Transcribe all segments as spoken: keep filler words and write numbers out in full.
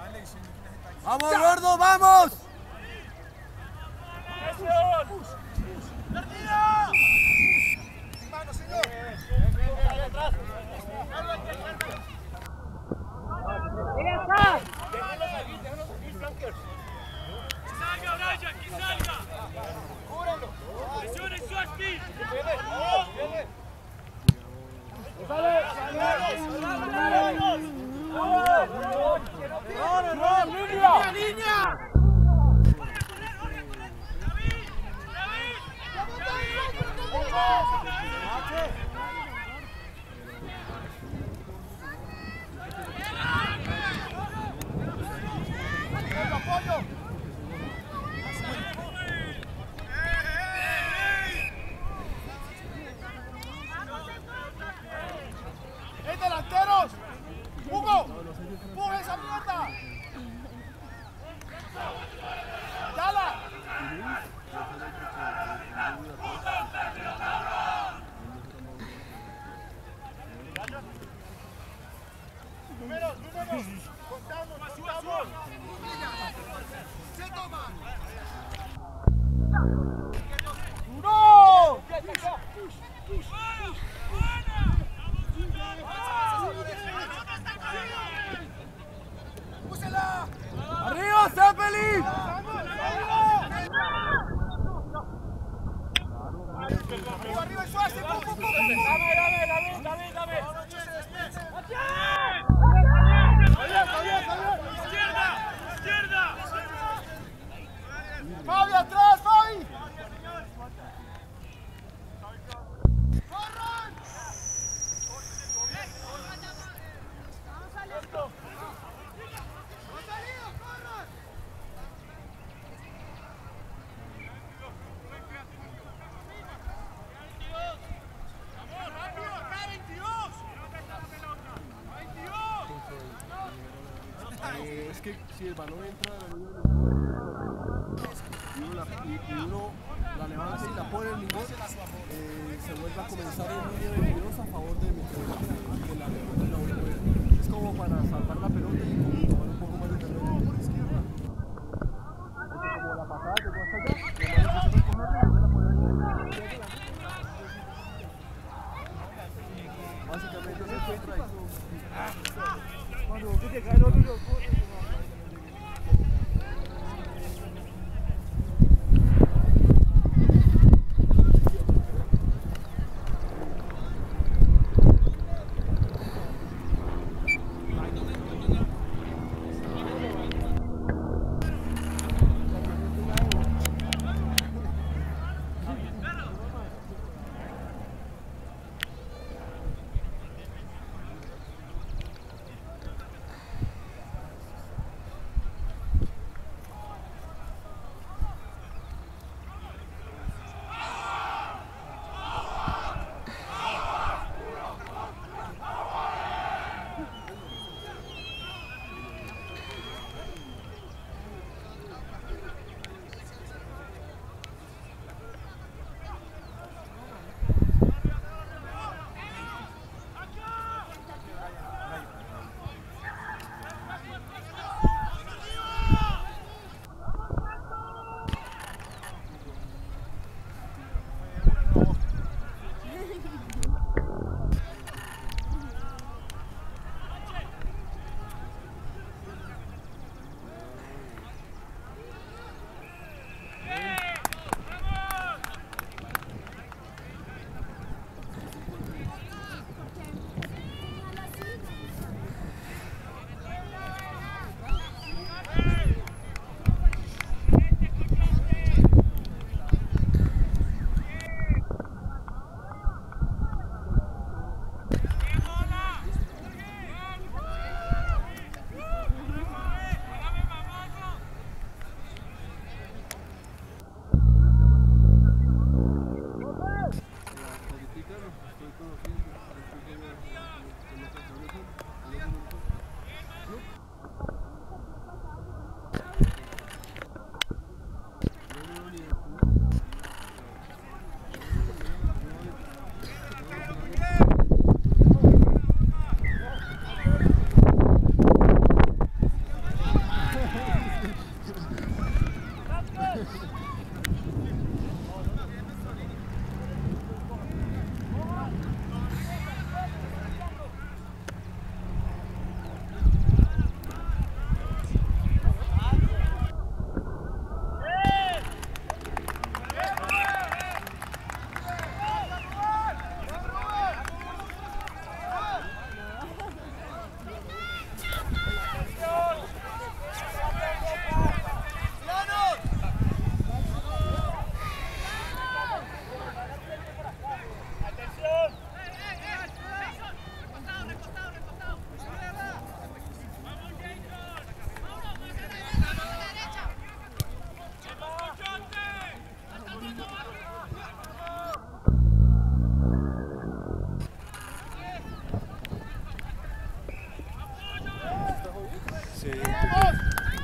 ¡Vamos, gordo, vamos! ¡Salga, Brian, que salga! ¡Presione, Suárez! ¡Línea! ¡Línea! ¡Delanteros! ¡Hugo! ¡Puja esa mierda! ¡Dala! ¡Números, números! ¡Contamos, contamos! ¡Se toman! ¡No! ¡Arriba, Zeppelin! ¡Arriba el Suárez! ¡Dame, dame, dame, dame, dame! ¡Izquierda! ¡Izquierda! ¡Fabi, atrás, Fabi! Eh, es que si el balón entra a la línea de y uno la, y, y uno la levanta y la pone en ningún, eh, se vuelve a comenzar un línea de tiros a favor de mi que la pelota la vuelve. Es como para salvar la pelota y como tomar un poco más de terreno por izquierda. Porque como la patada que tú hasta allá, la mano que se va a comer y vuelve a poner en el básicamente se encuentra ahí. Cuando tú te caes, no te lo pones.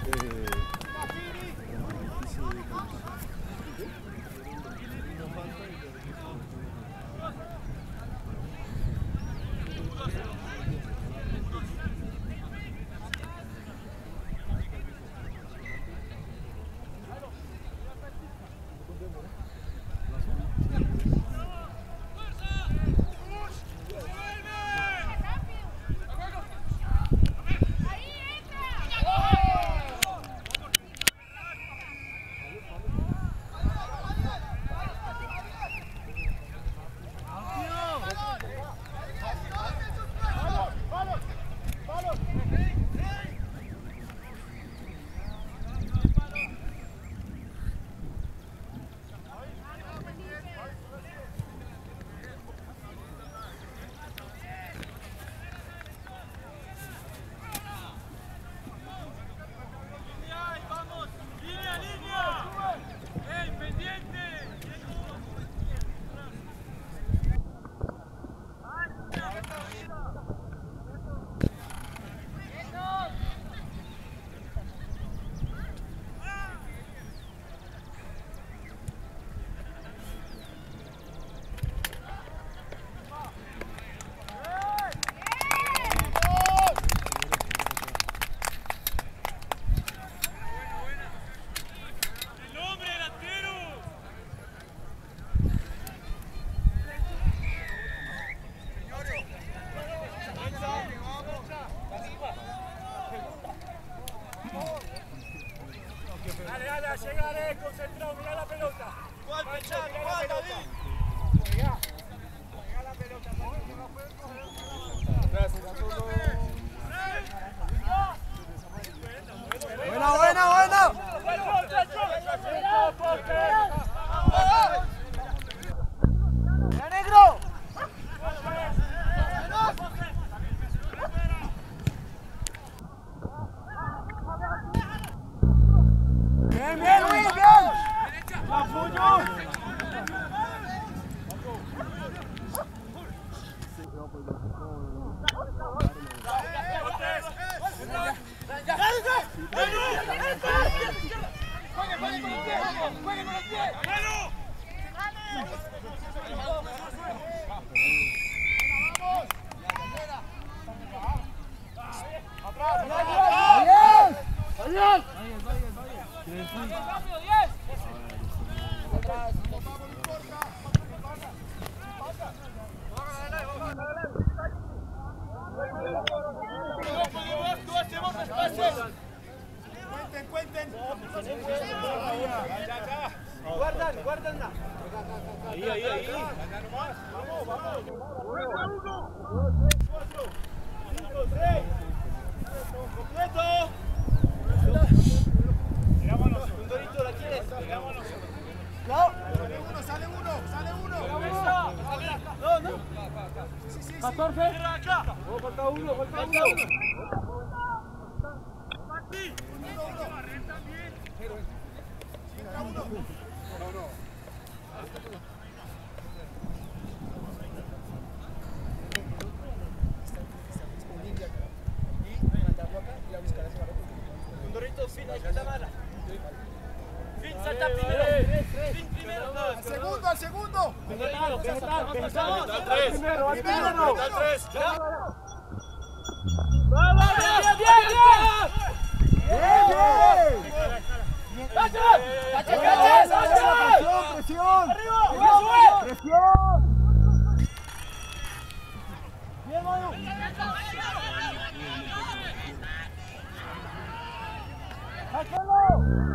Llegaré, concentrado, mirá la pelota. ¿Cuál pechar? ¿Cuál, David? Mirá, mirá la pelota. Buena, buena, buena. ¡Ya, negro! Bien, bien, Luis, bien. ¡La puño! ¡Juegue, juegue con los pies! ¡Juegue con los pies! Cuenten, cuenten. Guardan, guardan. Ahí, ahí, ahí. Vamos, vamos. Uno, cuatro, cinco, seis. Completo. Pegámonos. Un dorito, ¿la quieres? Pegámonos. No. Sale uno, sale uno, sale uno. No, no. Sí, sí, sí. catorce. Acá. Oh, falta uno, falta uno. Un dorito, fin, ahí está mala. Fin, salta primero. Fin primero. Al segundo, al segundo. Vegetal, vegetal, vegetal. Al tres. Primero, al primero. Al tres. ¡Vamos! ¡Bien, bien, bien! Bien, bien. ¡Cacha! ¡Cacha, cacha! Presión, presión. ¡Arriba! Presión. Bien, Manu. ¡Sácalo!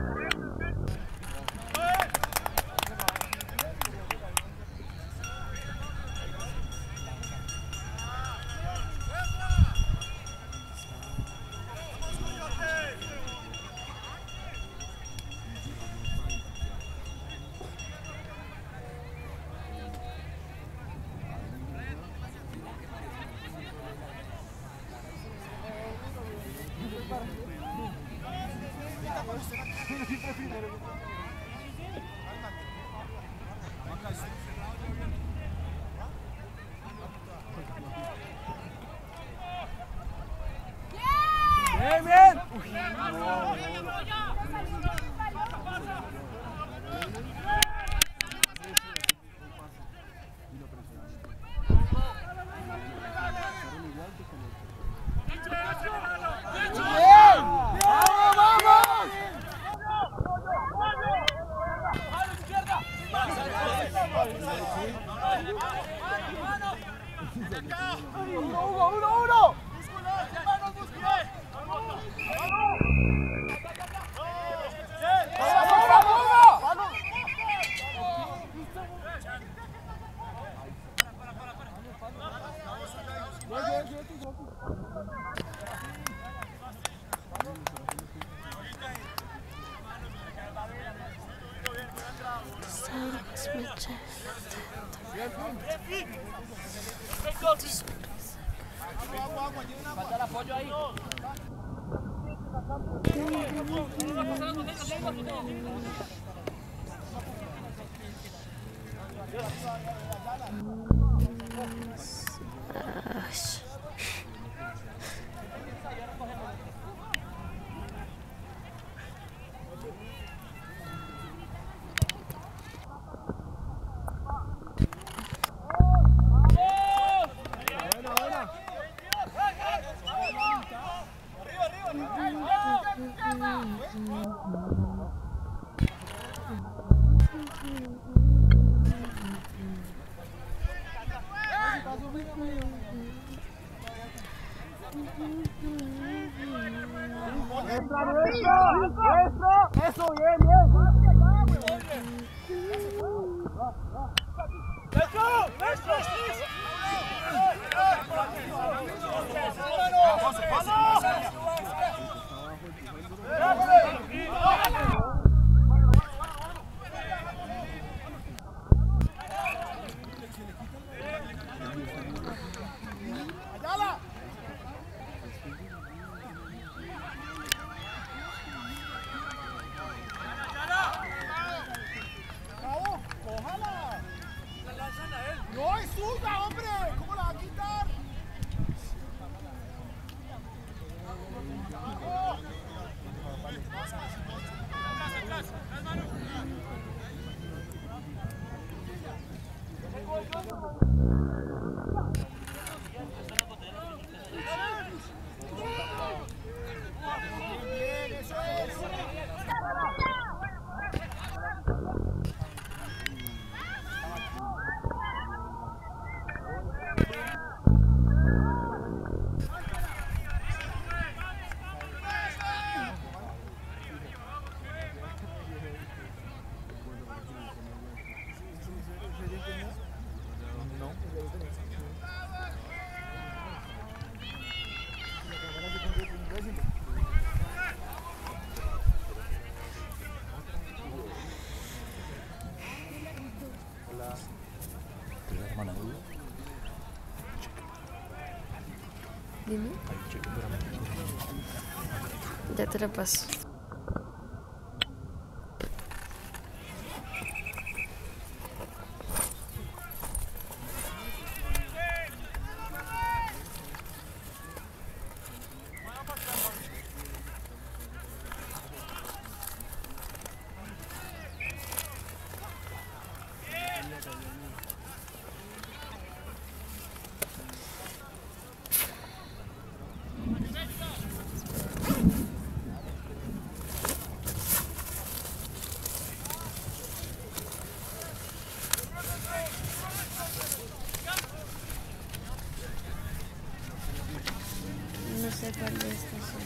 Bien, bien. Falta el apoyo ahí. Eso, bien, bien. ¡No es suya, hombre! ¿Cómo la va a quitar? Bien, eso es. Dime. Ya te la paso. No sé cuál de estos son.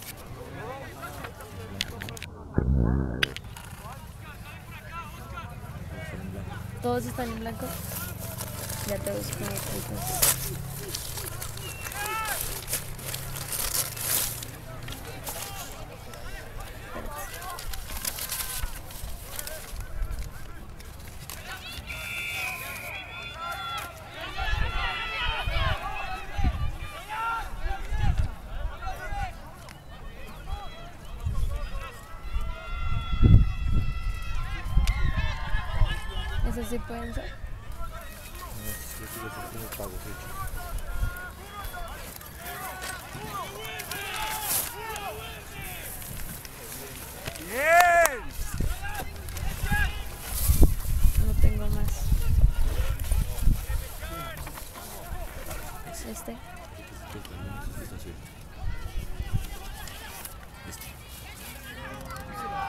¿Todos están en blanco? Ya te busco otros. ¿Eso sí pueden ser?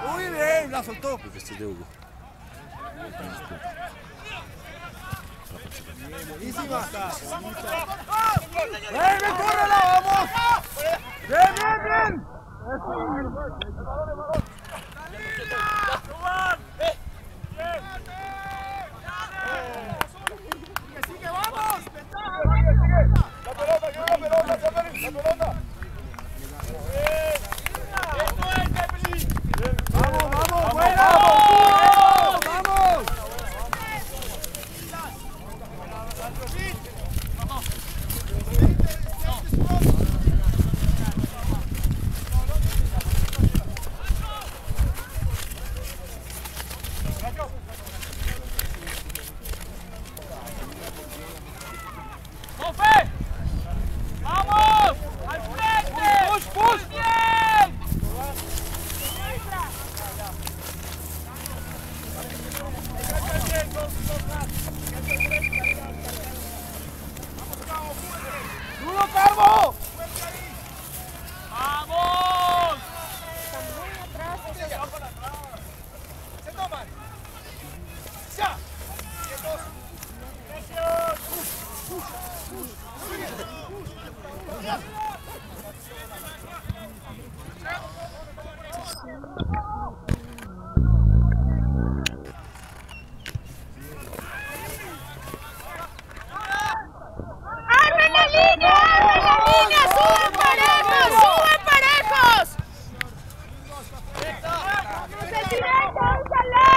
Muy bien, la soltó. Este es de Hugo. Buenísima. ¡Ven, ven, córrela, vamos! ¡Bien, bien, bien! ¡Sigue, vamos! ¡La pelota, que la pelota, la pelota! ¡Vamos, vamos, buena! ¡Vamos! ¡Vamos! ¡Al frente! ¡Push, push! ¡Bien! ¡Duro, Carbo! ¡Vamos! ¡Se toman! ¡Ya! ¡Abren la línea! ¡Abren la línea! ¡Suben parejos! ¡Suben parejos! ¡Presidente, úsale!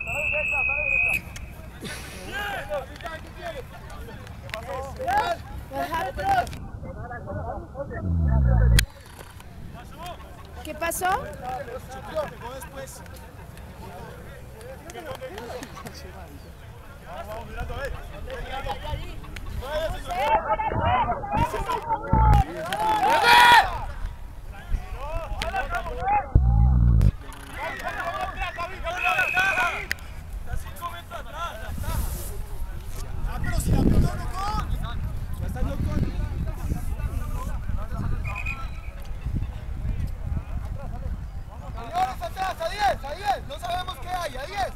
¿Qué pasó? Vamos, mirando, eh. Señores, atrás, a diez, a diez, no sabemos qué hay, a diez.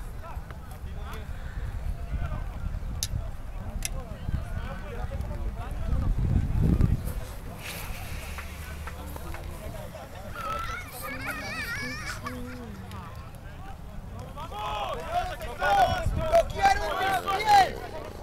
¡Yo quiero un diez!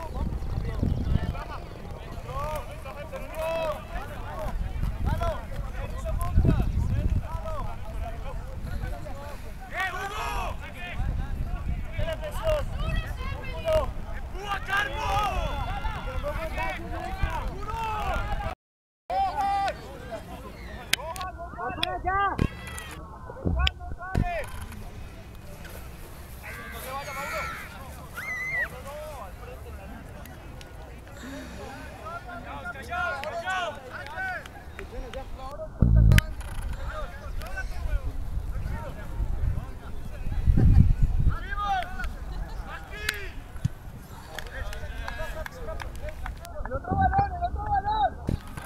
¡El otro balón, el otro balón!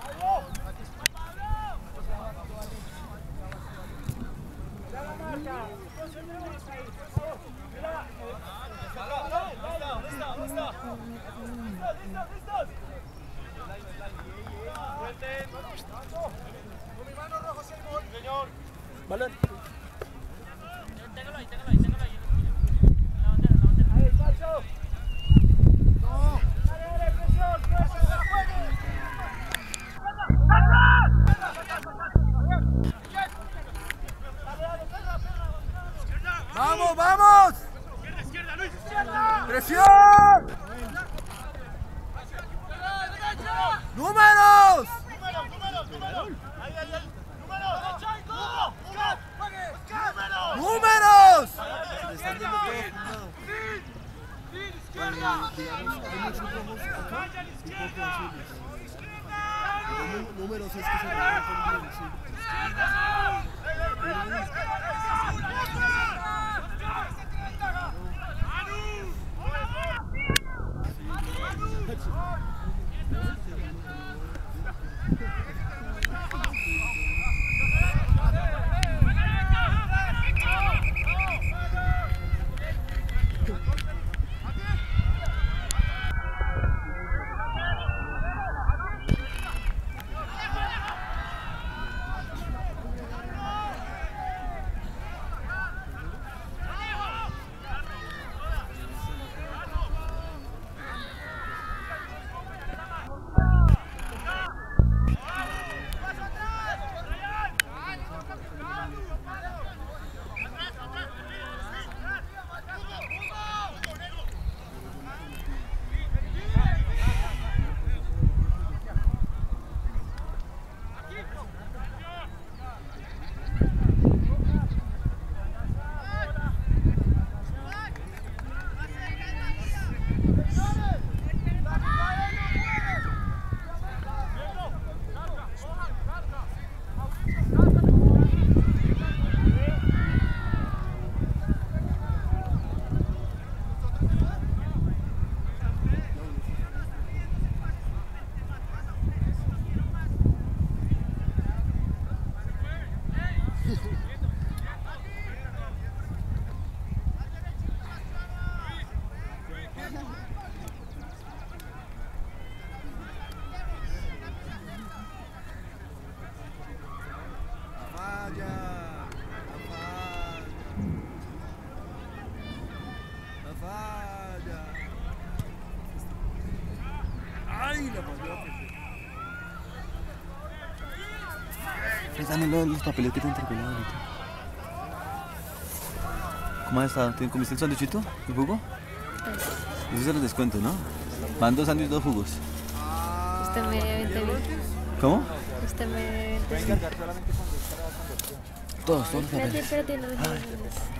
¡Mira la marca! ¿Dónde está? ¿Dónde está? ¿Listos, listos, listos? ¡Suelten! ¡Con mi mano rojo, si hay gol! ¡Señor! Balón. Téngalo ahí, téngalo ahí, téngalo ahí. La bandera, la bandera. ¡Ahí, Pacho! ¡No! ¡Dale, dale, presión! ¡Presión! ¡Vamos, vamos! ¡Izquierda, izquierda, Luis! ¡Izquierda! ¡Presión! ¡Números! ¡Números, números, números! ¡Ahí, ahí, ahí! ¡Números! ¡Derecha y todo! ¡Oscar! ¡Números! ¡Números! ¡Izquierda! ¡Sí! ¡Izquierda! ¡Vaya a la izquierda! Números es que se van con bien, sí. dame los papeles que te entregué ahorita. ¿Cómo has estado? ¿Te comiste el sanduchito? ¿El jugo? Eso se los descuento, ¿no? Van dos sándwiches, dos jugos. Usted me vende bien. ¿Cómo? Usted me vende Pueden bien. cargar solamente cuando estará convertido. Todos, todos los Espérate, papeles. espérate, no, no, no, no.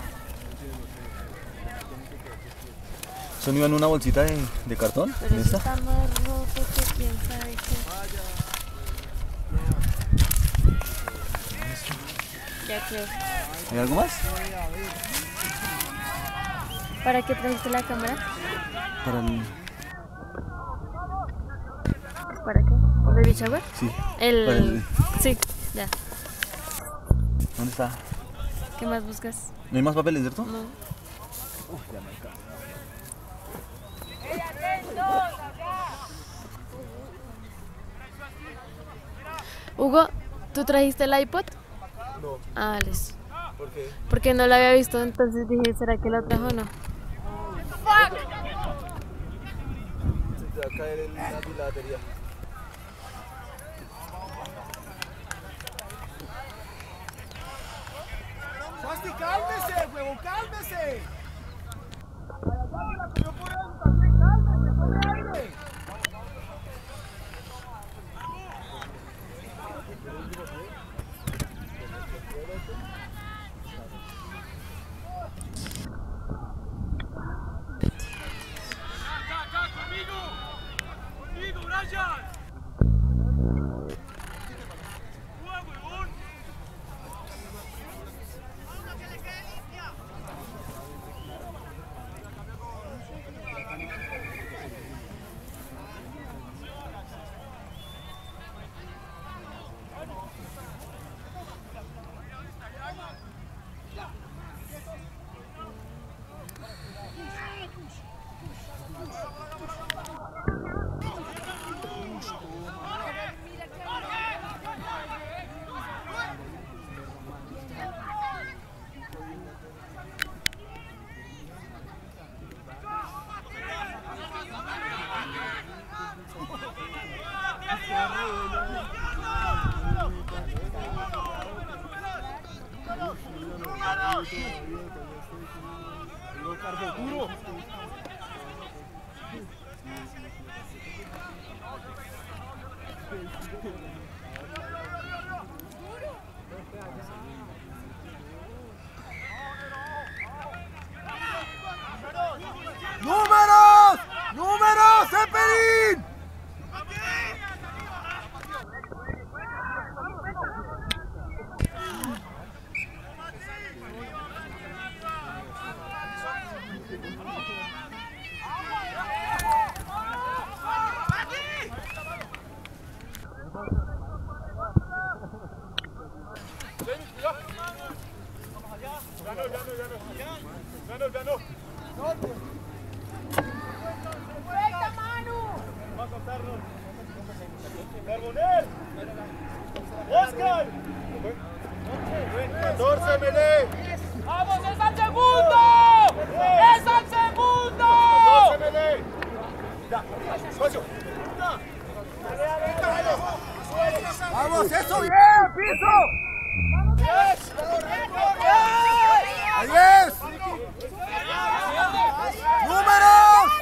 ¿Son iban en una bolsita de, de cartón? Pero ¿En eso esta? está más rojo que quién sabe qué. Ya creo. ¿Hay algo más? ¿Para qué trajiste la cámara? Para el... ¿Para qué? ¿El baby shower? Sí. El... Para el... Sí, ya. ¿Dónde está? ¿Qué más buscas? ¿No hay más papeles, cierto? No. Hugo, ¿tú trajiste el iPod? No. Ah, listo. ¿Por qué? Porque no lo había visto, entonces dije, ¿será que lo trajo o no? Se te va a caer el, la, la batería. ¡Fasti, cálmese, huevón, cálmese! ¡No por eso también, cálmese, tome aire! ¡Números! ¡Números, Zeppelin! ¡Carbonel! ¡Oscar! ¡catorce, Melé! ¡Vamos, es al segundo! ¡Es al segundo! ¡catorce, Melé! ¡Ya! ¡Espacio! ¡Vamos, eso bien! ¡Piso! ¡Diez! ¡A diez! ¡Números!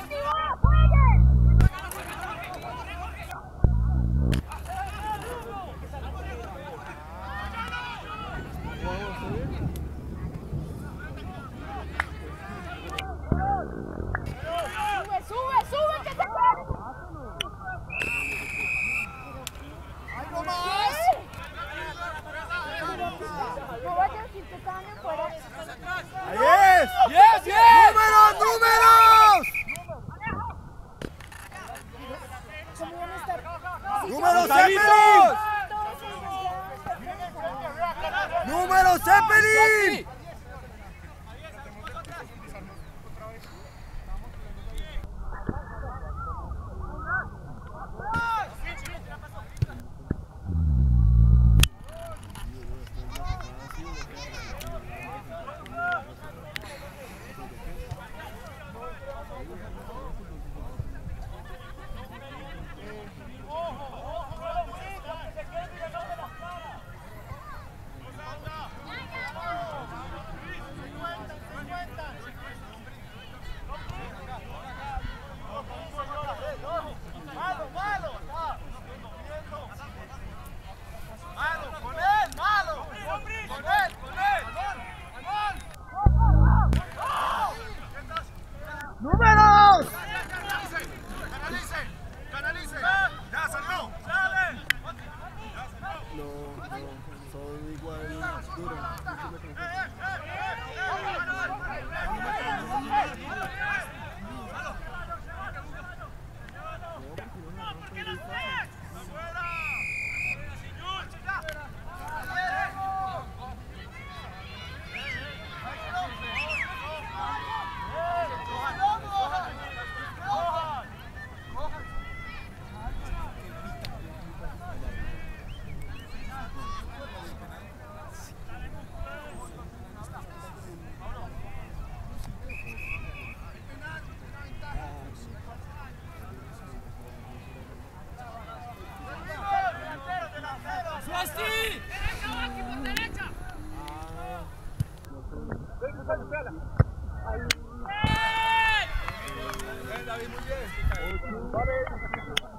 ¡Sube, sube, sube! ¡Que se puede! ¡Ay, no más! No vayas a decir que están en Bien, David, muy bien. Vale.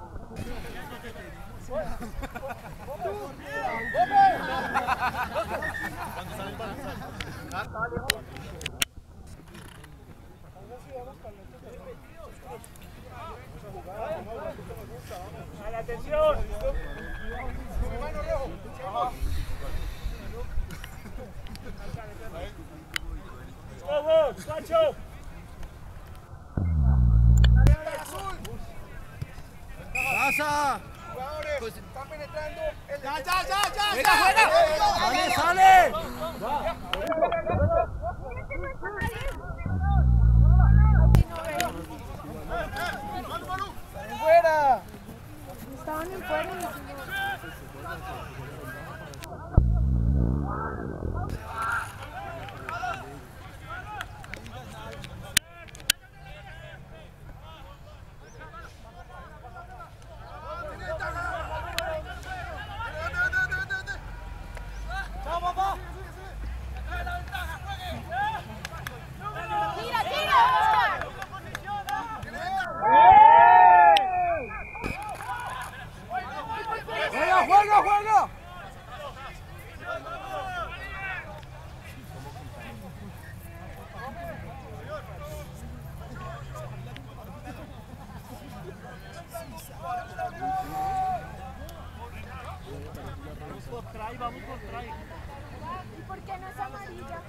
A la atención. Vamos, Pacho. ¡Pasa! Jugadores, están penetrando. El... ¡Ya, ya, ya, ya! ¡Juega, juega! ¡Sale, sale! ¡Fuera! Estaban en fuera. Tira, tira, Oscar. ¡Juega, juega, juega! ¿Y por qué no es amarilla?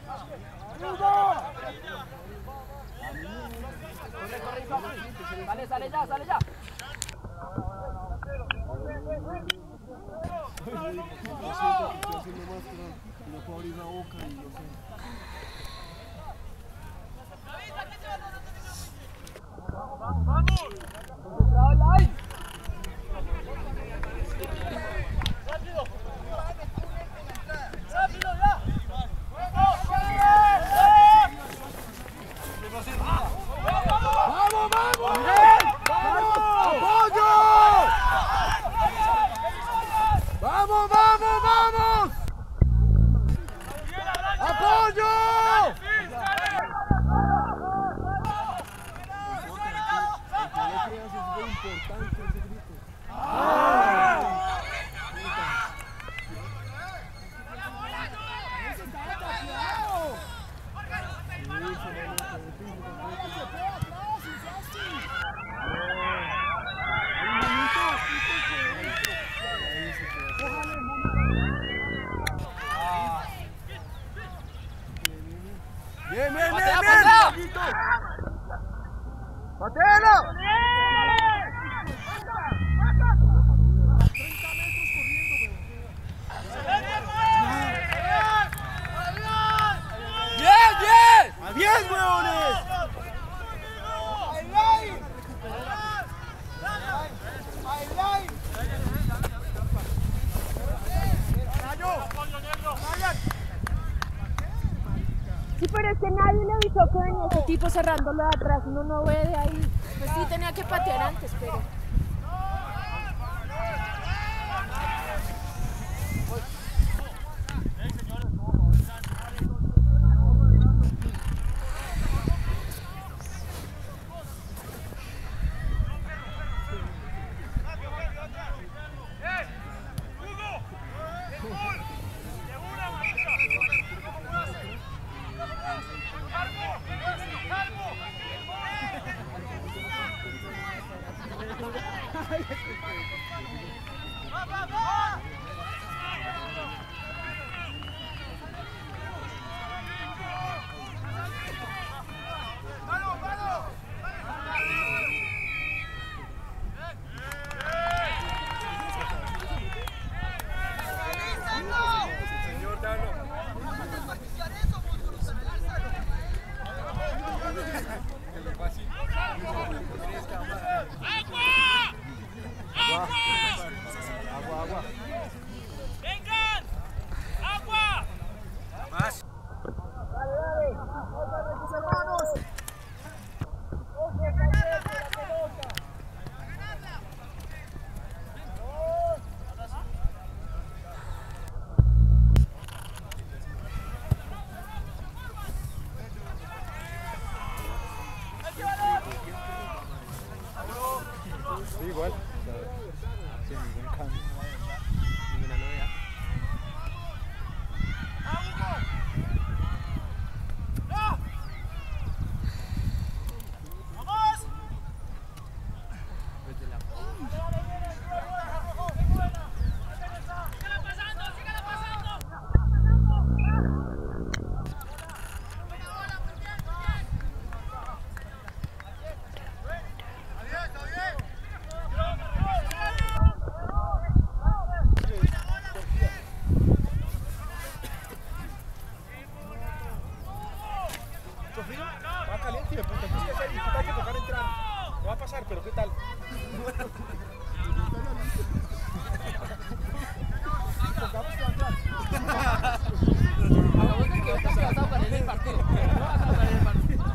Sale, sale ya, sale ya. Yo siento que estoy haciendo más que no puedo abrir la boca y no sé. ¡Vamos, vamos! ¡Apoyo! ¡Vamos, vamos, vamos! ¡Apoyo! ¡Bien, bien, bien, bien! ¡Patela! ¡Bien, bien! ¡Bien, huevones! Sí, pero es que nadie le avisó que venía ese tipo cerrándolo de atrás. Uno no ve de ahí. Pues sí, tenía que patear antes, pero... ¡Cargo! ¿Mucho frío? Va caliente y de puta. Entonces, ¿qué hacer? Hay que tocar entrar. No va a pasar, pero ¿qué tal? Tocamos que va a entrar. Hagamos de que ahorita se vas a jugar en el partido. No vas a jugar en el partido.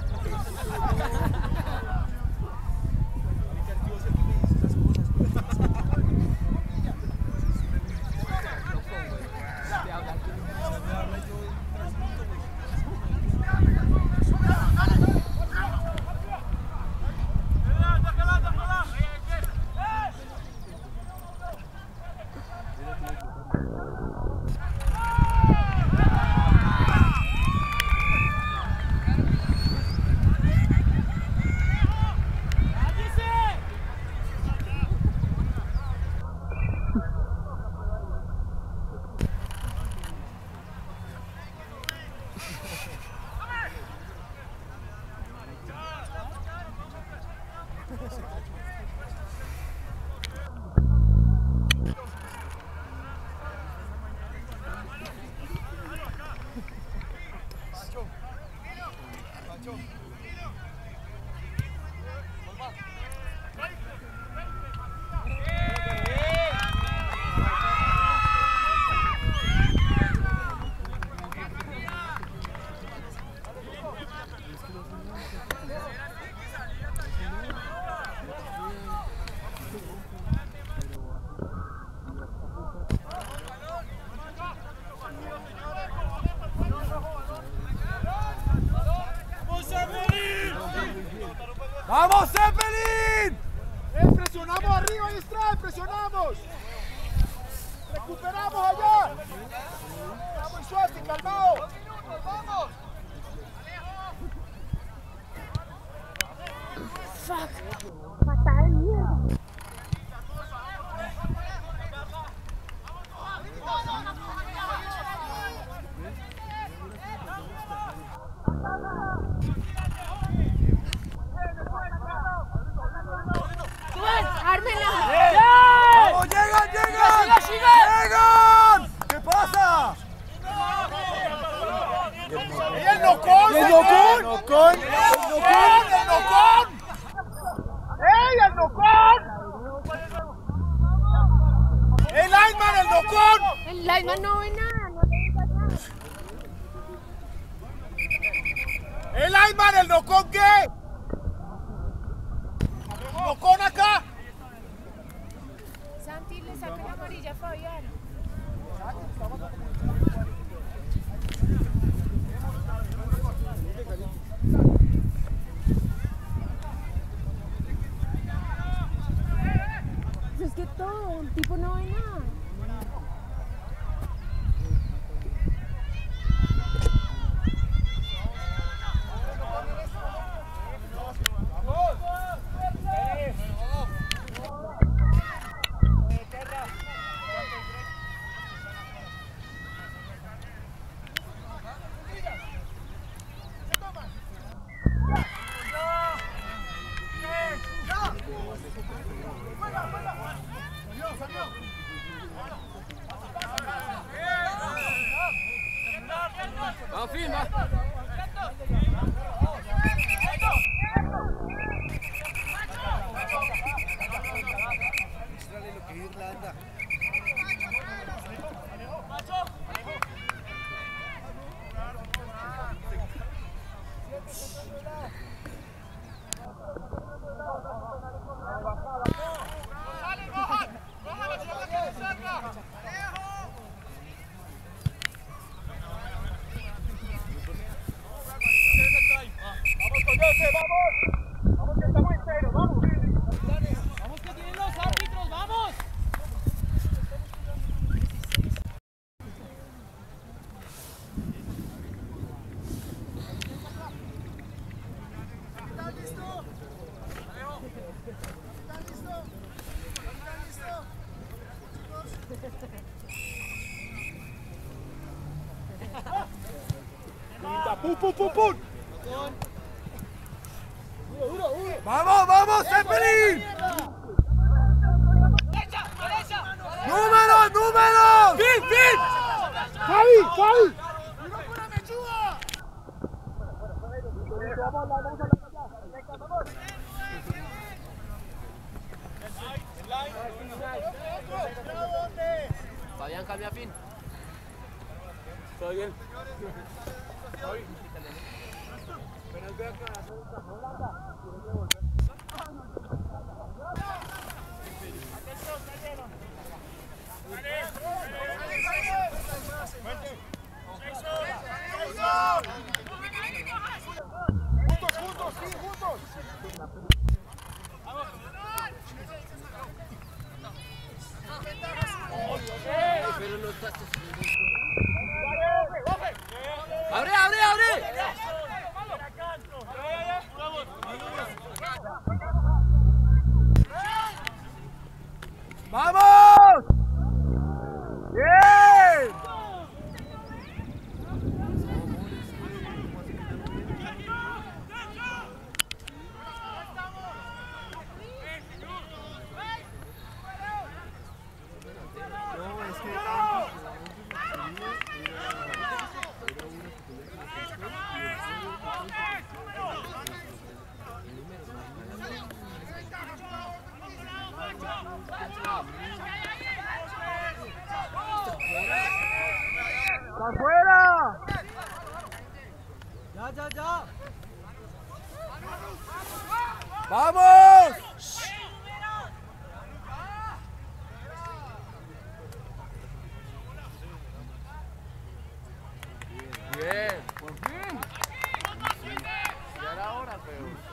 ¡Vamos, Zeppelin! ¡Eh, presionamos arriba, Estrada! ¡Presionamos! ¡Recuperamos allá! ¡Vamos, suave, calmado! ¡Vamos! Fuck. Patada de mierda. ¡Ármela! ¡Vamos, llegan, llegan! ¡Llegan! ¿Qué pasa? ¡Y el nocón! ¡El nocón! ¡El nocón! ¡El nocón! ¡Ey, el nocón! ¡El lineman, el nocón! El lineman no ve nada, no le diga nada. ¡El lineman, el nocón qué! ¡Nocón acá! Santi, le saca la amarilla a Fabián. Es que todo, el tipo no ve nada. Vamos, fin, va. ¡Pum, pum, pum, pum! ¡Vamos, vamos, Zeppelin! ¡Números, números! ¡Fin, fin! ¡Javi, Javi! vamos, vamos a la vamos. Fabián, cambia fin. ¿Todo bien? Juntos, juntos, sí, juntos. Pero no estás. ¡Abre, abre, abre! ¡Vamos! ¡Bien! No, es que ¡Afuera! ya, ya, ya. ¡Vamos! Bien. Por fin. Ya era hora, pero.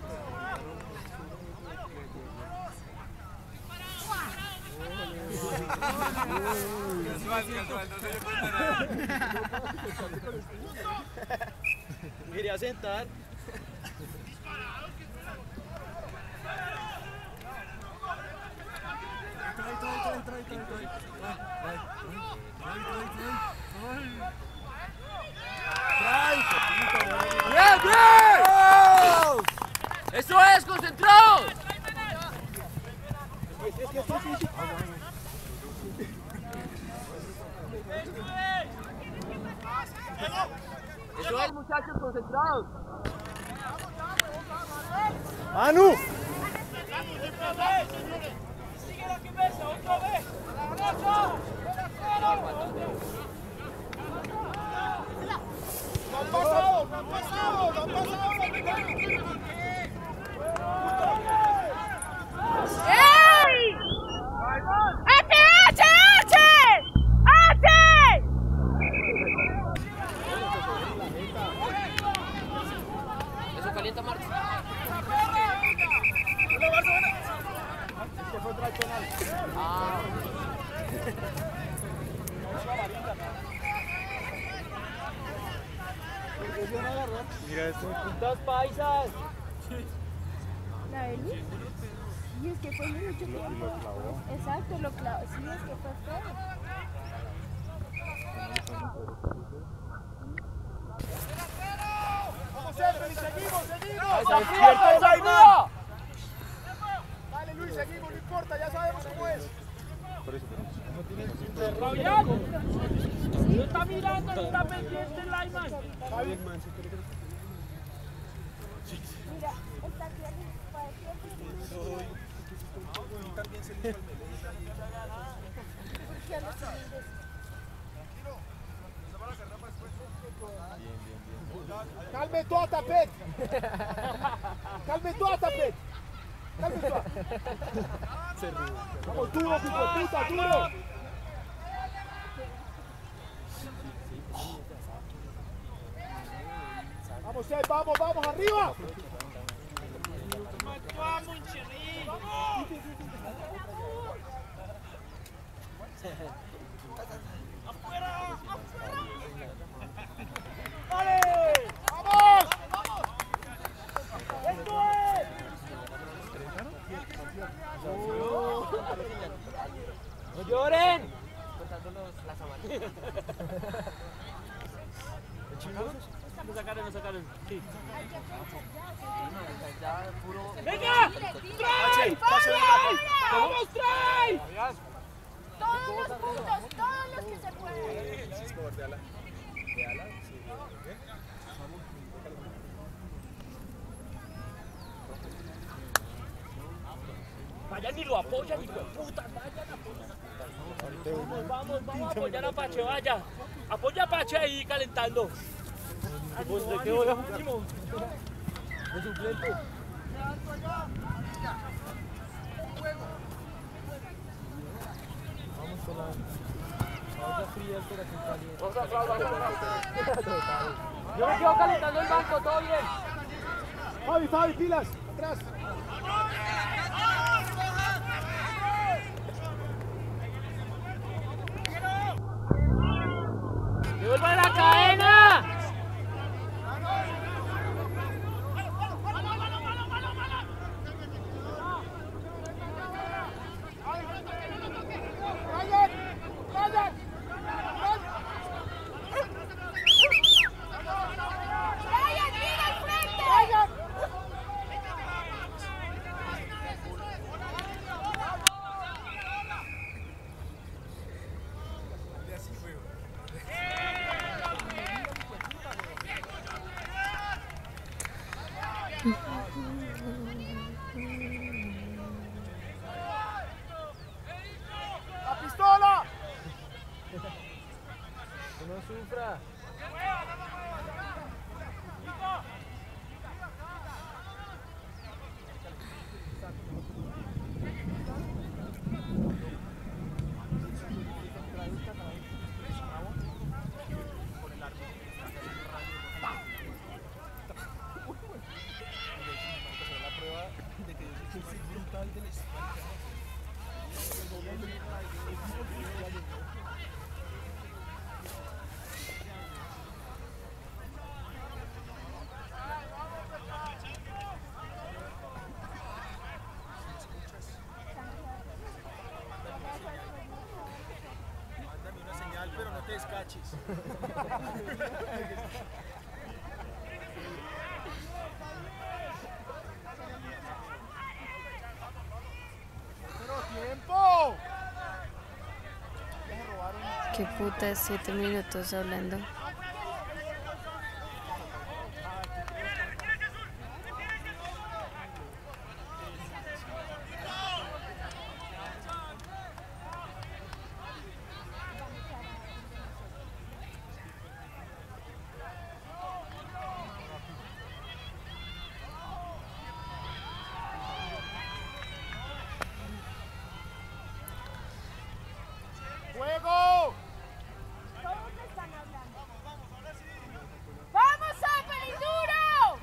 Quería sentar. Trae, trae, trae, trae, trae, trae. Trae, trae, trae, trae. ¡Bien, bien! ¡Eso es, concentrados! Eso es, muchachos, concentrados. ¡Manu! ¡No han pasado! ¡No han pasado! ¡No han pasado! ¡Ey! ¡H, H, H! ¡H! Eso calienta, Marcos. Este fue tradicional. Ah. Mira esto. ¡Dos paisas! ¿La Beli? Y es que fue mucho tiempo. Exacto, lo clavó. Sí, es que fue feo. ¡Vamos, Elvis! ¡Seguimos, seguimos! ¡Esa fría, esa fría! Dale, Luis, seguimos, no importa, ya sabemos cómo es. ¡Fabián! No está mirando, no está pendiente el Lyman. Mira, está aquí arriba. ¿Por qué andas haciendo eso? Calme toi, Tapet. Calme toi, Tapet. Calme toi. Vamos, duro, hijo de puta, duro. Vamos, Seb, vamos, vamos, arriba. ¡Vale! ¡Vamos! ¡Esto es! ¡No lloren! Contándonos las amarillas. No sacaron, no sacaron. Sí. ¡Venga! ¡Trae! ¡Vamos, trae! Todos los puntos, todos los que se pueden. vayan y lo apoyan, hijo de puta, vayan, apoyan. Vamos, vamos, vamos a apoyar a Pache, vaya. Apoya a Pache ahí calentando. Pues de qué voy a último. De suplente. Vamos con la... Vamos a fría, espera que caliente. Vamos a aplaudir. Yo me quedo calentando el banco, todo bien. Fabi, Fabi, pilas, atrás. ¡Devuelva la cadena! ¡La pistola! Que no sufra. Mándame una señal, pero no te descaches. ¡Pero tiempo! Qué puta, siete minutos hablando. ¡Juego! ¡Vamos, Zapper, y duro!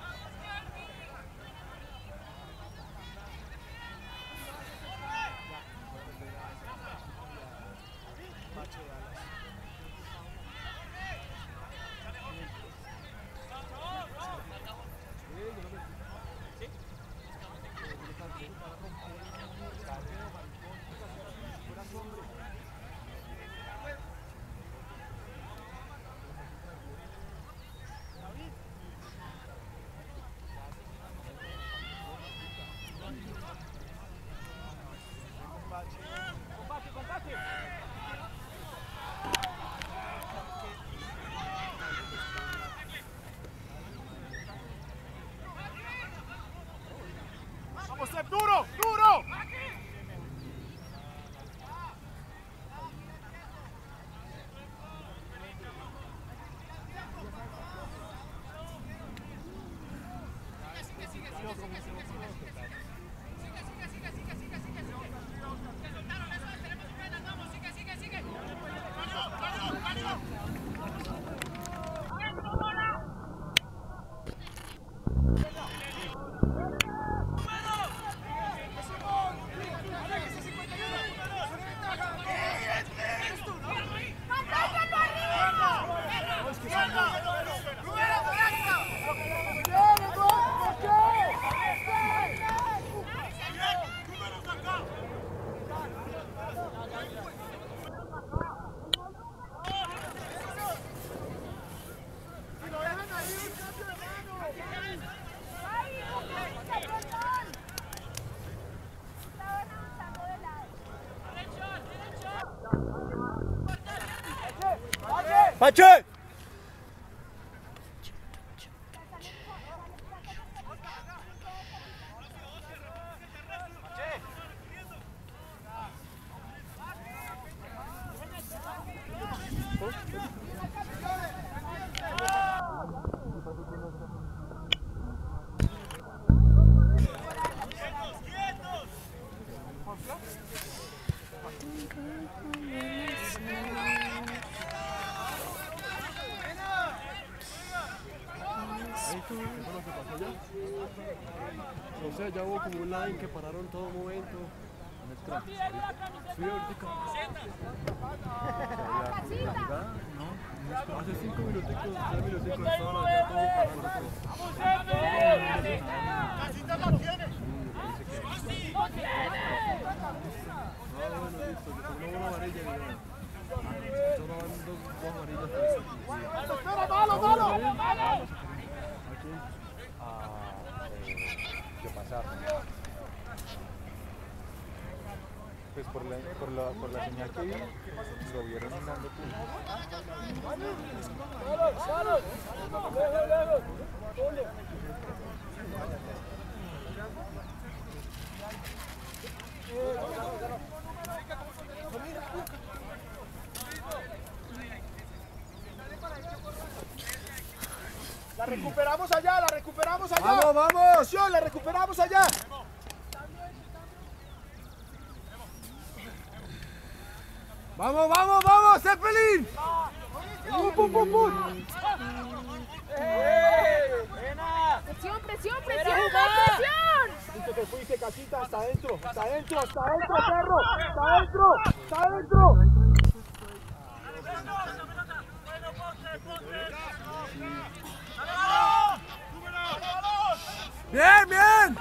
¡Vamos, Sep! ¡Duro! ¡Duro! ¡Pache! es lo que pasó allá. No sé, ya hubo como un line que pararon todo momento. Sí, ahorita. Hace cinco minuticos, tres minuticos, estaba ya todo parando. ¡Casita la tiene! Ah, bueno, listo, que una bola amarilla y solo van dos, dos amarillas. ¡Espera, malo, malo! Aquí. ¿Qué pasa? Pues por la, por la, por la señal que vi, lo vieron andando tú. La recuperamos allá, la recuperamos allá. Vamos, vamos. Yo, la recuperamos allá. Vamos, vamos, vamos, Zeppelin. ¡Pum, pum, pum, pum! Presión, presión, presión, presión. Listo, te fuiste, casita, hasta adentro, hasta adentro, hasta adentro, perro, hasta adentro, hasta adentro. Bien, bien.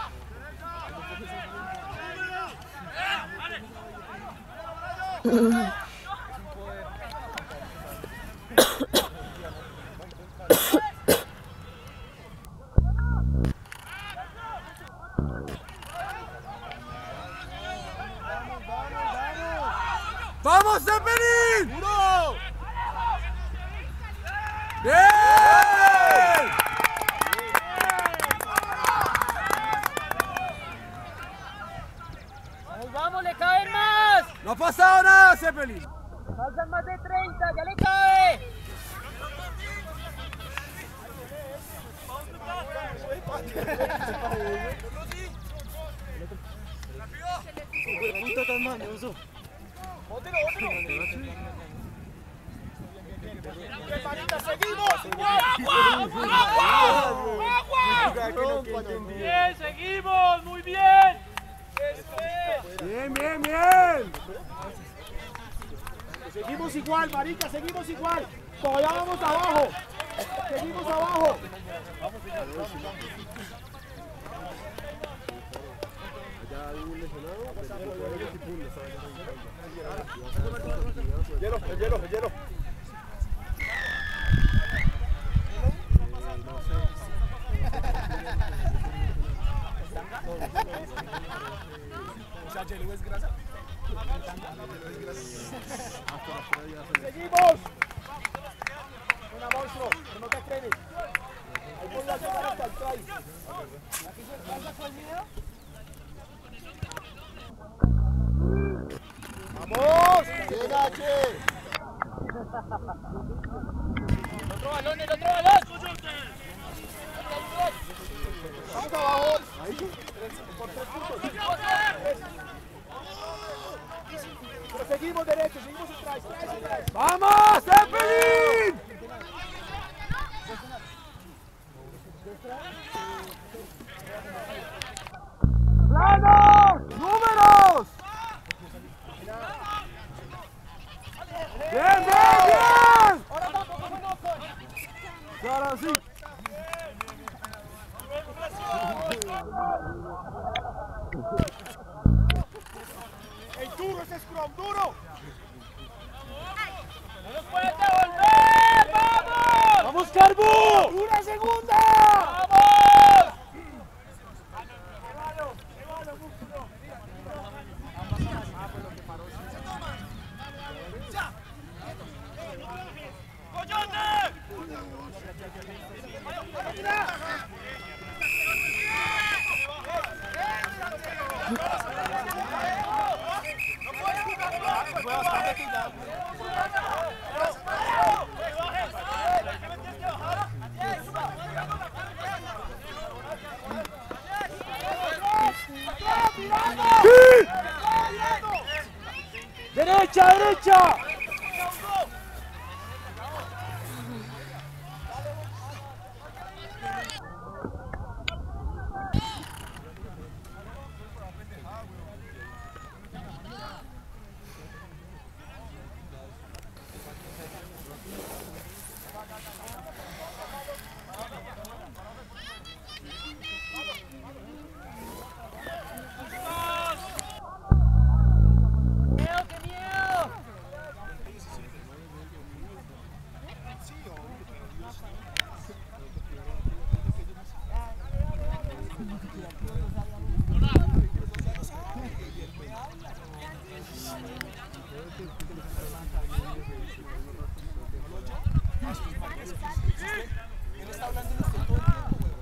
¡Vamos, Zeppelin! ¡Duro! ¡Bien! ¡Vamos, vamos, le caben más! No ha pasado nada, Zeppelin. Faltan más de treinta, ya le cabe. Puta tan mañoso. ¡Bótelo, bótelo! ¡Bien, manita, seguimos! ¡Agua! ¡Agua! Bien, seguimos, muy bien. Bien, bien, bien. Seguimos igual, marica, seguimos igual. Todavía vamos abajo. Seguimos abajo. Hielo, el hielo, el hielo. O sea, hielo es grasa. ¡Seguimos! Buena, monstruo, pero no te frenes. Ahí voy a llegar hasta el try. ¿Aquí se pasa con el video? ¡Vamos! ¡Bien, H! El otro balón, el otro balón. Vamos abajo. Ahí sí. Por tres puntos. Pero seguimos derecho, seguimos atrás. ¡Vamos, Zeppelin! ¡Planos! ¡Números! ¡Bien, bien, bien! Ahora tampoco fue loco. Ahora sí. ¡El duro, ese scrum, duro! ¡No nos pueden devolver! ¡Vamos! ¡Vamos, Carbo! ¡Una segunda! ¡Vamos! ¡Derecha, derecha! hablándoles todo el tiempo, güey.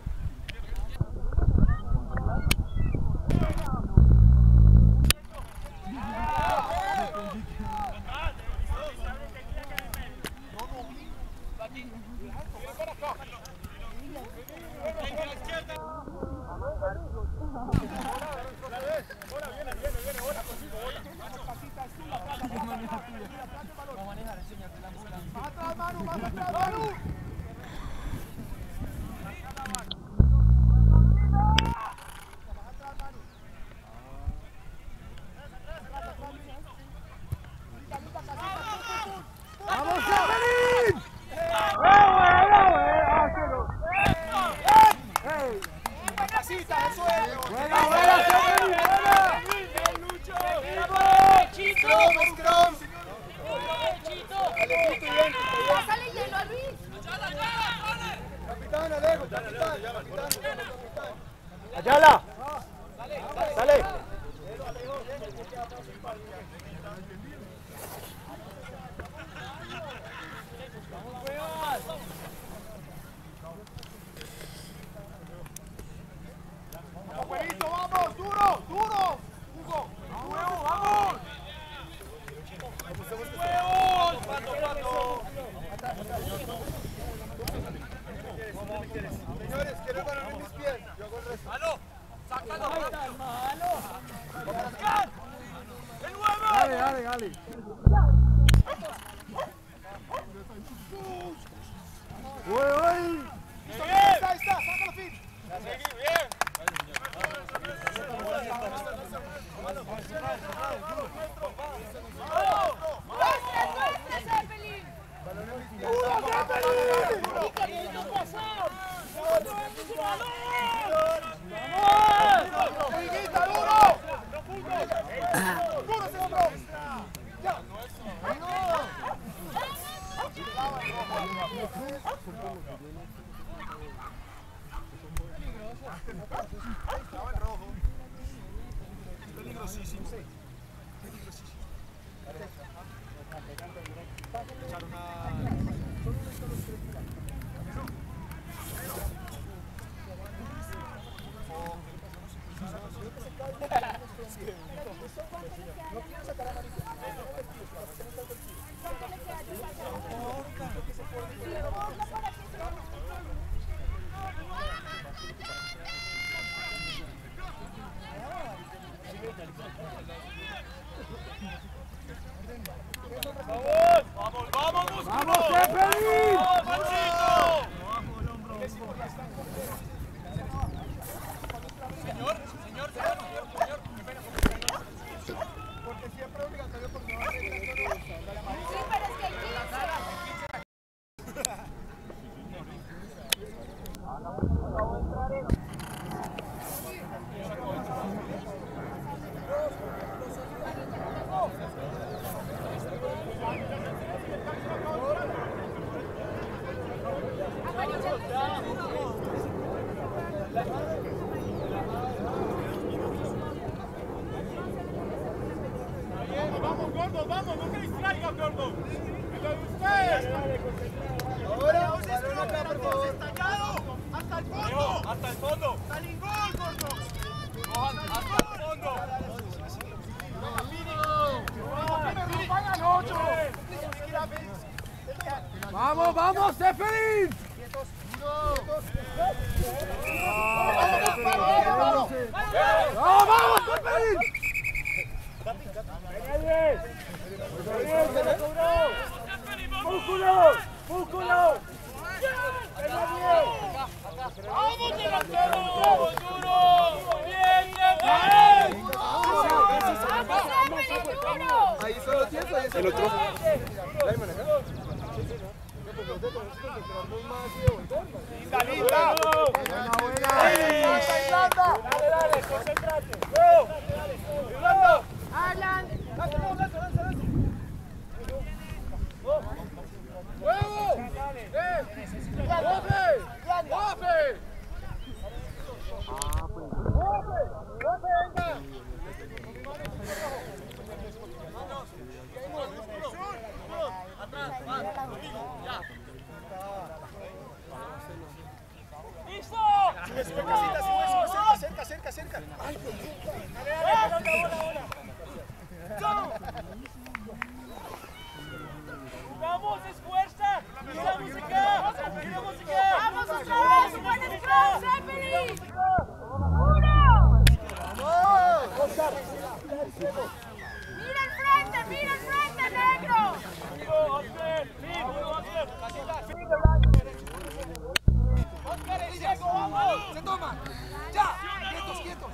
Atrás, Manu, más atrás, Manu. ¡Vamos, Seferín! Casita, eso es. ¡Buena, buena, Seferín! ¡Buena! Scrum, scrum. Pásale hielo a Luis. Capitán, Alejo, capitán, capitán, capitán. Ayala. Sale. Jueguito, vamos, duro, duro. Hugo, huevo, vamos. Huevos, pato, pato. Señores, quiero el balón en mis pies. Yo hago el resto. ¡Malo! ¡Sácalo! ¡El nuevo! Dale, dale, dale. ¡Uy, uy! Ahí está, ahí está, sácalo, Fit. La seguí bien. ¡Amiguita, duro! ¡Duro ese hombro! ¡Ya! Estaba en rojo. Peligrosísimo. Peligrosísimo. Echar una... Vamos, vamos, músculo. ¡Vamos, Seferín! ¡Machito! Señor, señor, señor, señor, qué pena, porque siempre es obligatorio porque no va a ser Sí, pero es que hay quince. Vamos, gordos, vamos, no te distraigas, gordos. ¡Lo de ustedes! Ahora, balón acá, por favor. ¡Hasta el fondo! Hasta el fondo. ¡Talingol, gordos! Cojan hasta el fondo. ¡Vayan ocho! ¡Vamos, vamos, Seferín! ¡Vamos, ¡Vamos, vamos, Seferín! ¡Músculo! ¡Músculo! ¡Vamos, delantero! ¡Vamos, duro! ¡Bien, bien! ahí son los diez, ahí es el otro. ¡Linda, linda! ¡Buena, buena! Dale, dale, concéntrate. ¡Go! ¡Irlanda! Alan. ¡Huevo! ¡Eh! ¡Bofe! ¡Bofe! Sube, casita, sube, sube, cerca, cerca, cerca, cerca. Ay, Dios mío. Dale, dale, bola, bola, bola. ¡Vamos, es fuerza! ¡Mira la música! ¡Mira la música! ¡Vamos otra vez! ¡Buen esfuerzo, Zeppelin! ¡Uno! Oscar. ¡Mira el frente! ¡Mira el frente, negro! Oscar, el ciego, vamos. Se toma. Ya. Quietos, quietos.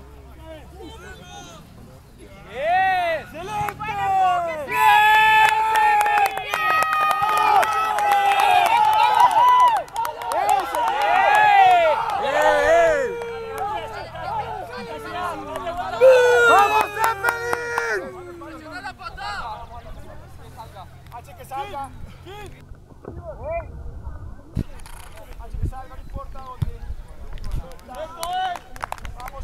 ¡Bien! ¡Buen empuje! ¡Bien! ¡Vamos, Zeppelin! ¡Presiona la patada! H que salga. H que salga, no importa dónde. Vamos,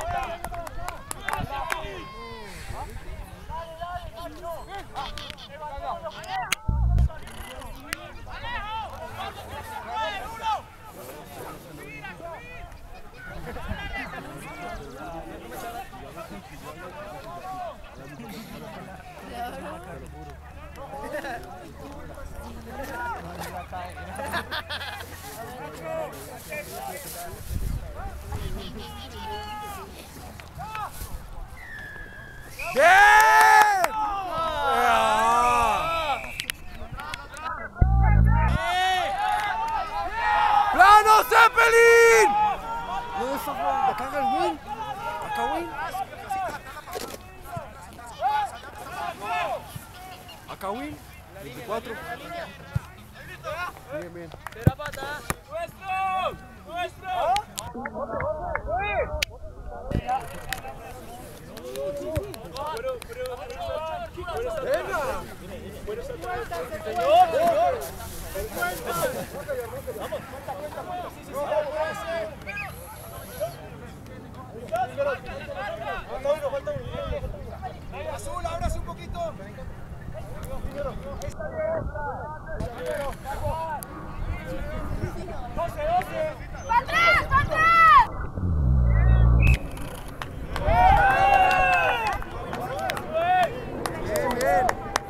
¡Plano, Zeppelin! ¿Dónde está? ¿Acá el win? ¿Acá win? Acá win. veinticuatro. Bien, bien. ¡Será patada! ¡Nuestro! ¡Nuestro! Azul, ábrase un poquito. ¡doce, doce! ¡Para atrás, para atrás! Bien, bien.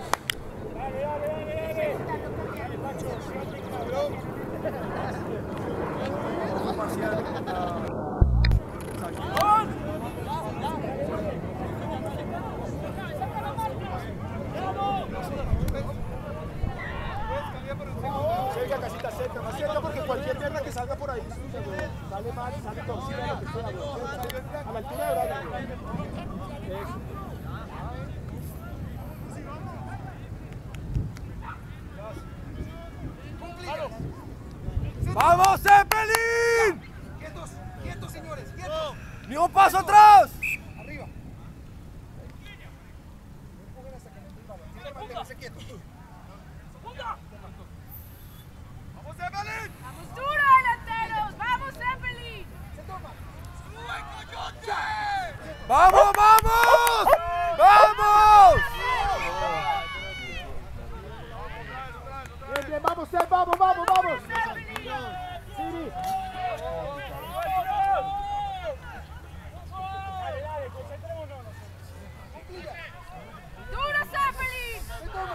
Cerca, casita, cerca, más cerca porque cualquier mierda que salga por ahí sale mal, sale torcida, lo que sea, a la altura de Brian. Eso. ¡Vamos, Zeppelin! Quietos, quietos, señores, quietos. ¡Ni un paso atrás! Arriba. Empujen hasta que no el balón. Tienen que mantenerse quietos. ¡Vamos, Zeppelin! ¡Vamos duro, delanteros! ¡Vamos, Zeppelin! Se toma. ¡Vamos, vamos! ¡Vamos! Bien, bien, vamos, Seb, vamos, vamos, vamos. Siri. ¡Duro, Zeppelin! Se toma.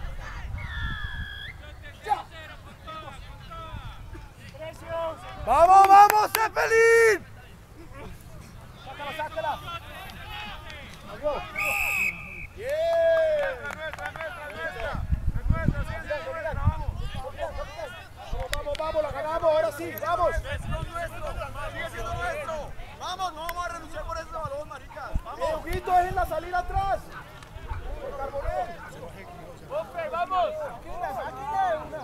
¡Vamos, vamos, Zeppelin! Sácala, sácala. Adiós. Bien. Es nuestra, es nuestra, es nuestra. Es nuestra, sí, sí, es nuestra, vamos. Vamos, vamos, vamos, la ganamos, ahora sí, vamos. Es nuestro, sigue siendo nuestro. Vamos, no vamos a renunciar por ese balón, maricas. Vamos. Eh, Huguito, déjenla salir atrás. El Carbonel. ¡Ofe, vamos! Aquí la, aquí la una.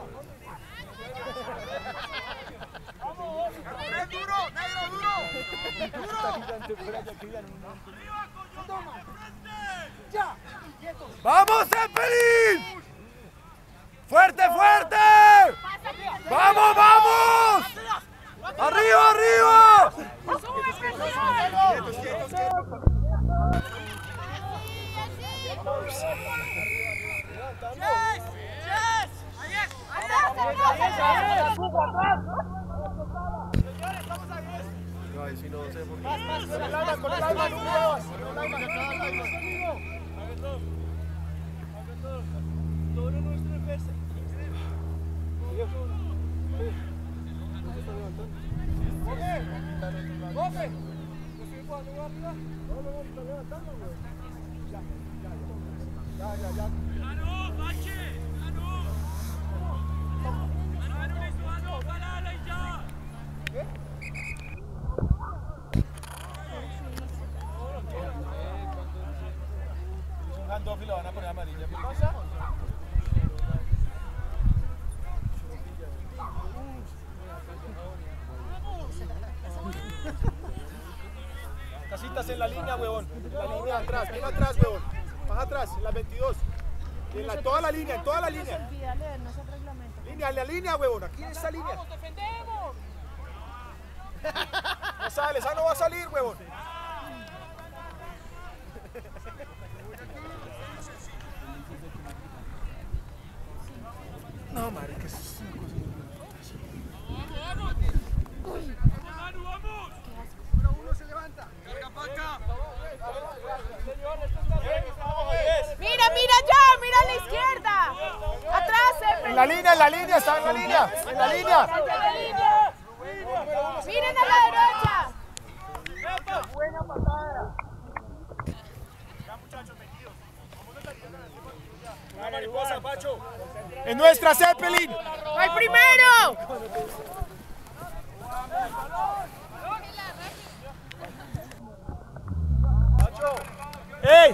¡Es duro, negro, duro! ¡Duro! ¡Toma! ¡Ya! ¡Quietos! ¡Vamos, Zeppelin! ¡Fuerte, fuerte! ¡Vamos, vamos! ¡Arriba, arriba! ¡Quietos, quietos, quietos! ¡Yes! ¡Yes! ¡Ahí es! ¡Ahí es! ¡Señores, vamos a ahí sí no sé por qué. Con el alma, con el alma, no muevas. Con el alma. Todo nuestro defensa. ¡Bofe! ¿Yo estoy jugando arriba? No, no, no, está levantando, güey. Ya, ya, ya. Ya, ya, ya. ¡Ganó, Pache! ¡Ganó! ¡Ganó, listo, ganó! ¡Ganala y ya! ¿Qué? Es un handoff y lo van a poner amarilla. ¿Qué pasa? Casitas en la línea, huevón. En la línea atrás, bien atrás, huevón. Más atrás, en las veintidós. En la, toda la línea, en toda la línea. Línea, en la línea, huevón. Aquí en esta línea. ¡Vamos, defendemos! No sale, esa no va a salir, huevón. No, madre, que es una cosa. ¡Manu, vamos! Número uno se levanta. ¡Carga, Paca! Mira, mira ya, mira a la izquierda. Atrás, Efe. En la línea, en la línea, está en la línea. En la línea. Miren a la derecha. Buena patada. Una mariposa, Pacho. Es nuestra Zeppelin. ¡Al primero! Pacho. ¡Ey!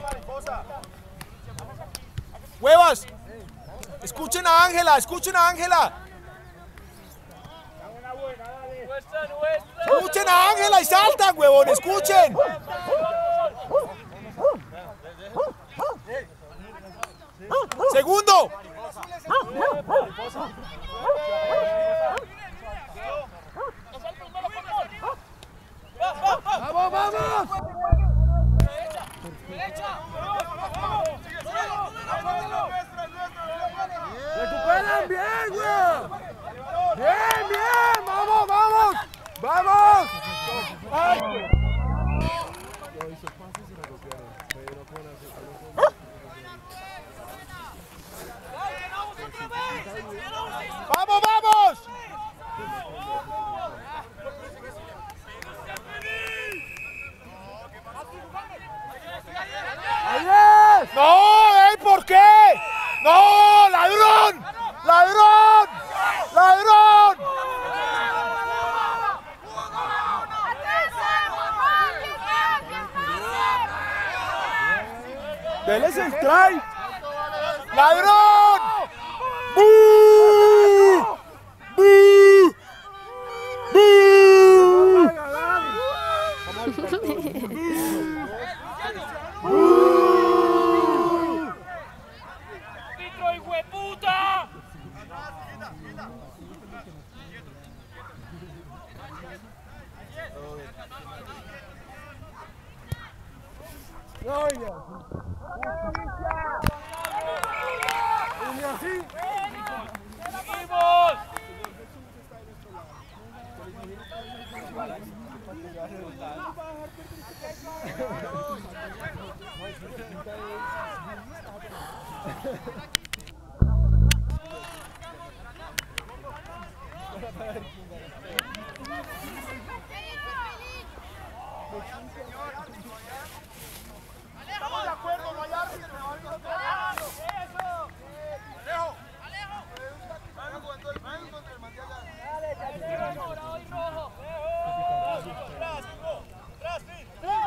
¡Huevas! Escuchen a Ángela, escuchen a Ángela. ¡Nuestra, nuestra! Escuchen a Ángela y saltan, huevón, escuchen. Segundo. ¡Vamos, vamos! ¡Recuperan bien, güey! ¡Bien, bien! ¡Vamos, vamos! ¡Vamos! ¡Ay! No hizo pases y la copiaron. Pero no pueden hacer algo. ¡Vamos, vamos! ¡No! ¿Eh? ¿Por qué? ¡No! ¡Ladrón! ¡Ladrón! ¡Ladrón! ¡Déles el try! ¡Ladrón! ¡Bú! ¡Bú! ¡Árbitro, hijo de puta! ¡Seguimos! Estamos de acuerdo, no hay árbitro, no hay árbitro. ¡Eso! ¡Alejo! ¡Alejo! ¡Vayan jugando el man contra el man de allá! ¡Dale, ya ¡Morado y rojo! ¡Atrás, Hugo! ¡Atrás, Phil!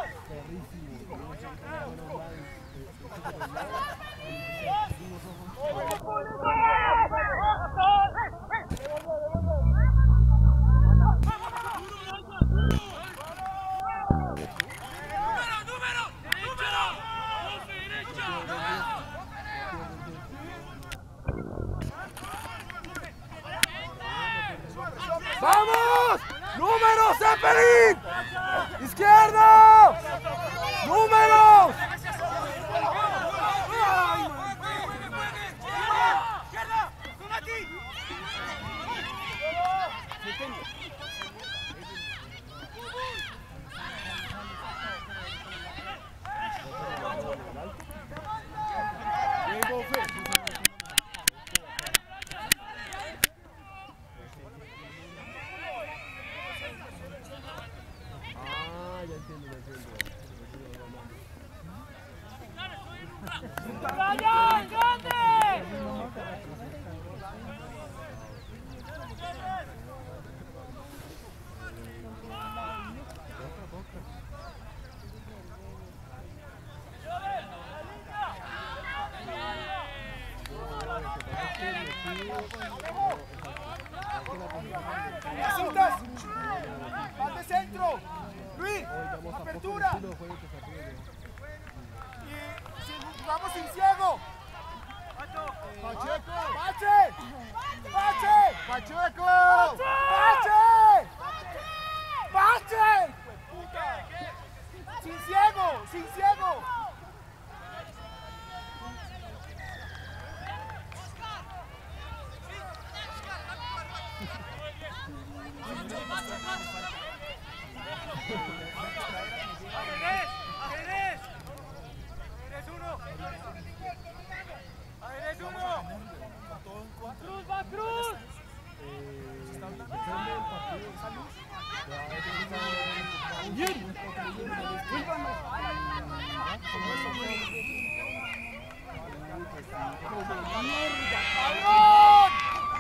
¡Vamos! ¡Número Zeppelin! ¡Izquierda! ¡Números! sin ciego! ¡Pacheco! ¡Pache! ¡Pache! ¡Pacheco! ¡Pache! ¡Pache! ¡Sin ciego! ¡Sin ciego! ¡Ajedrez! ¡Ajedrez! ¡Ajedrez uno! ¡Ajedrez uno! ¡Cruz, va Cruz! ¡Ladrón!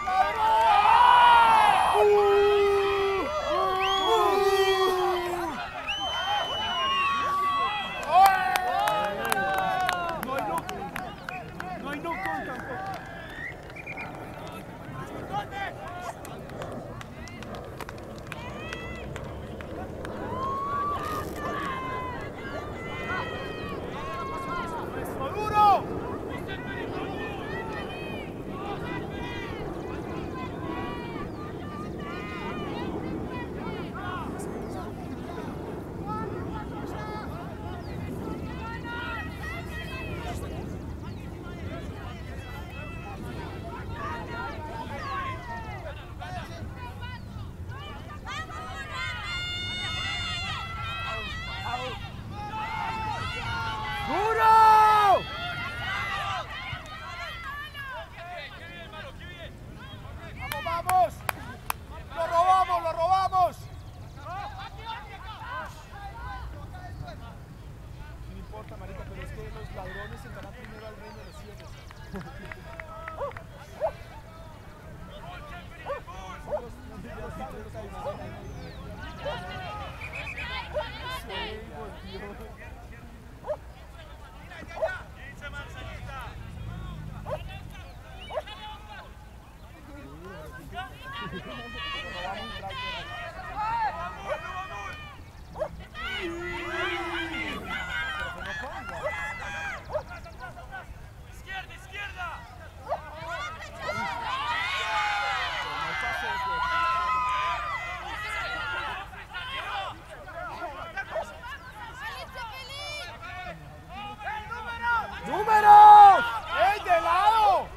¡Números! ¡Ey, de lado!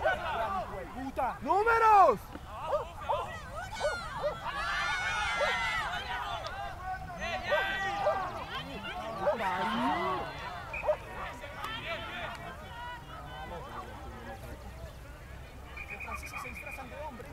¡Puta! ¡Números! Se disfrazan de hombres.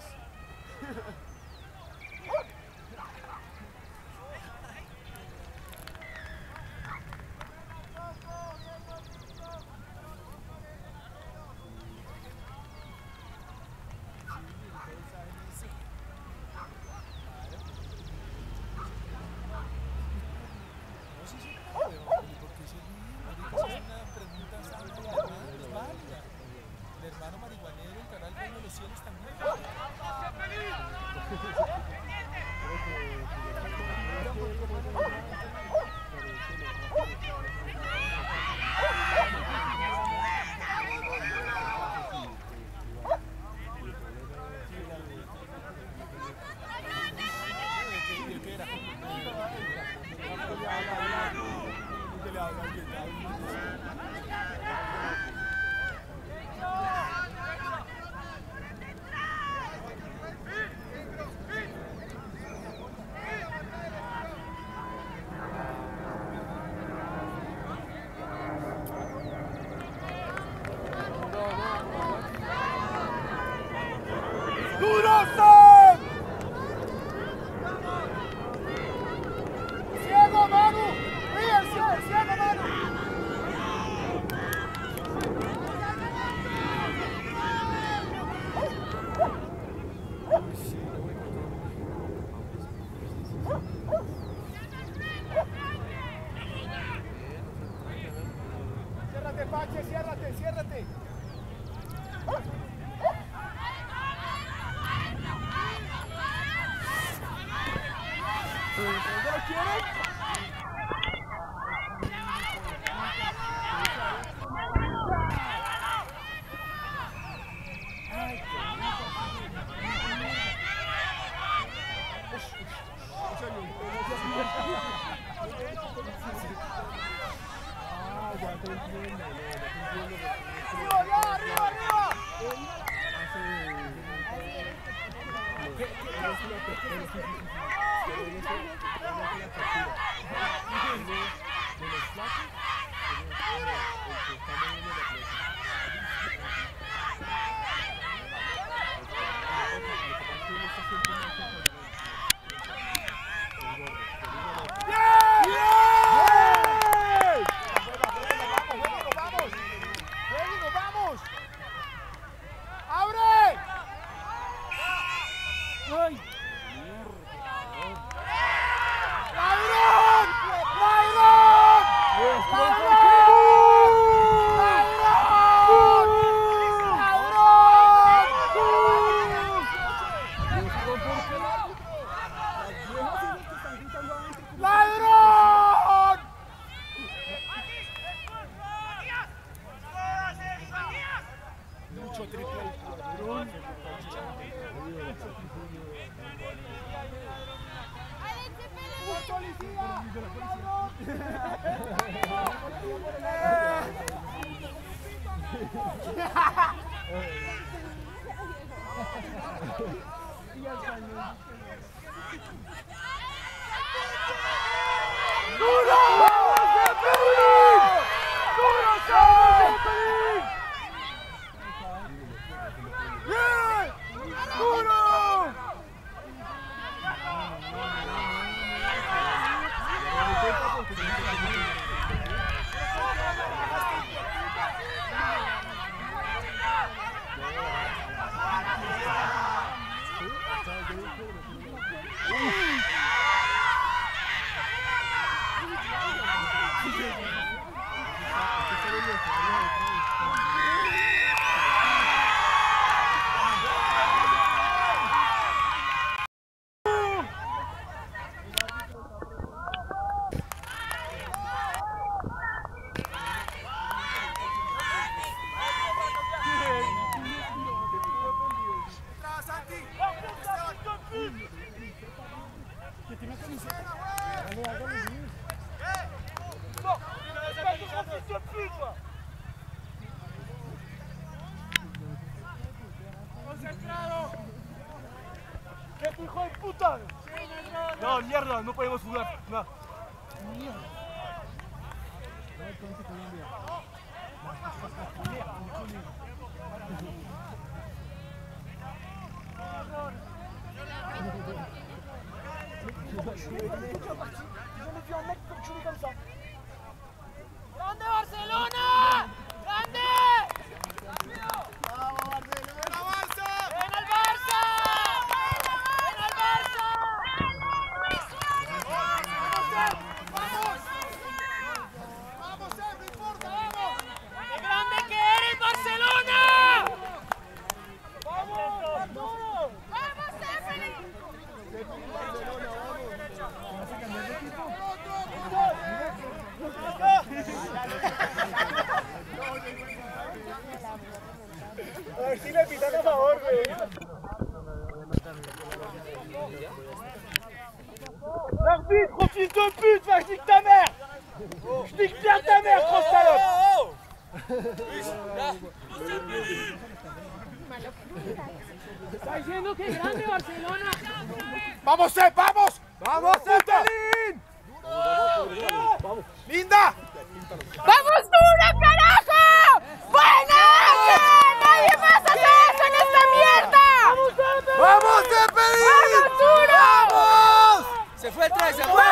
¡Ciego, Manu! ¡Mira, el ciego, el ciego, Manu! Ciérrate, Pache, ciérrate, ciérrate. ¿No lo quieren? Ah, ya te entiendo, no, ya te entiendo. ¡Arriba, ya, arriba, arriba! ¡Qué hijo de puta! No, mierda, no podemos jugar. No. ¡Grande Barcelona! ¡Grande! ¡Vamos Barcelona! ¡Barça! ¡Ven al Barça! ¡Ven al Barça! ¡Vamos! ¡Vamos, Seb! ¡No importa! ¡Vamos! ¡Qué grande que eres, Barcelona! ¡Vamos, Arturo! ¡Vamos, Stephanie! A ver si le pitan a favor, güey. L'arbitre, gros fils de pute, va, je nique ta mère! Je nique bien ta mère, grosse salope! Está diciendo que grande Barcelona. ¡Vamos, Seb! ¡Vamos! ¡Vamos, Zeppelin! ¡Linda! ¡Vamos, duro, carajo! ¡Buena! ¡Nadie más hace eso en esta mierda! ¡Vamos, Zeppelin! ¡Vamos, duro! ¡Vamos! ¡Se fue el tres! ¡Se fue!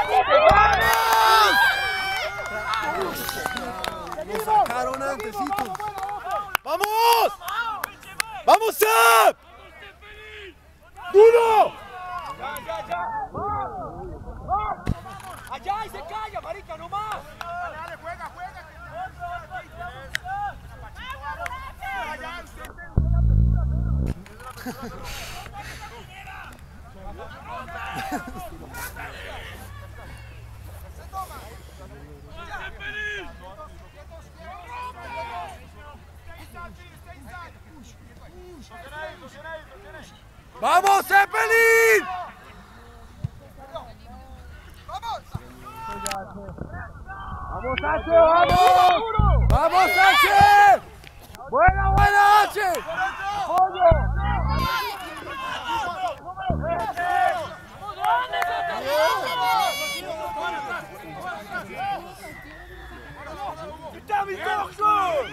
¡Vamos! Me sacaron antecitos. ¡Vamos! ¡Vamos, Seb! ¡Duro! ¡Ya, ya, ya! ¡Allá y se calla, marica, no más! Dale, dale, juega, juega. ¡Vamos, Zeppelin! ¡Vamos, H! ¡Vamos! ¡Vamos, H! ¡Buena, buena, H! ¡Pollo! ¡Putain, Victor, go!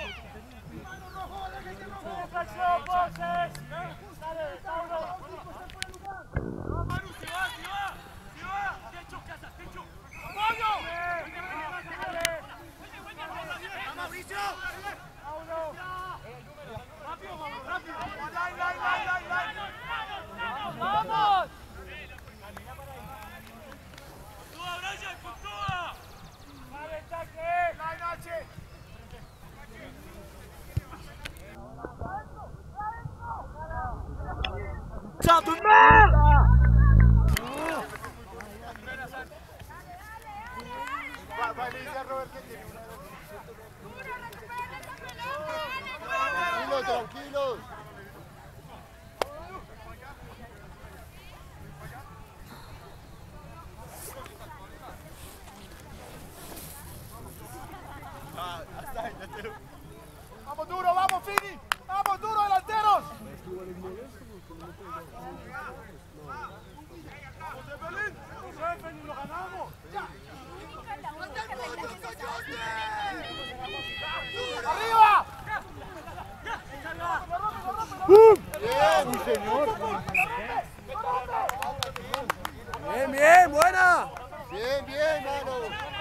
¡Vamos! ¡Ciao, tu merda! Va, va, le dice a Robert que tiene una... Tranquilos, tranquilos. ¡Vamos duro, vamos, Fini! ¡Vamos duro, delanteros! ¡Vamos de Berlín! ¡Vamos, lo ganamos! ¡Arriba! ¡Bien, mi señor! Bien, bien, buena. Bien, bien, mano.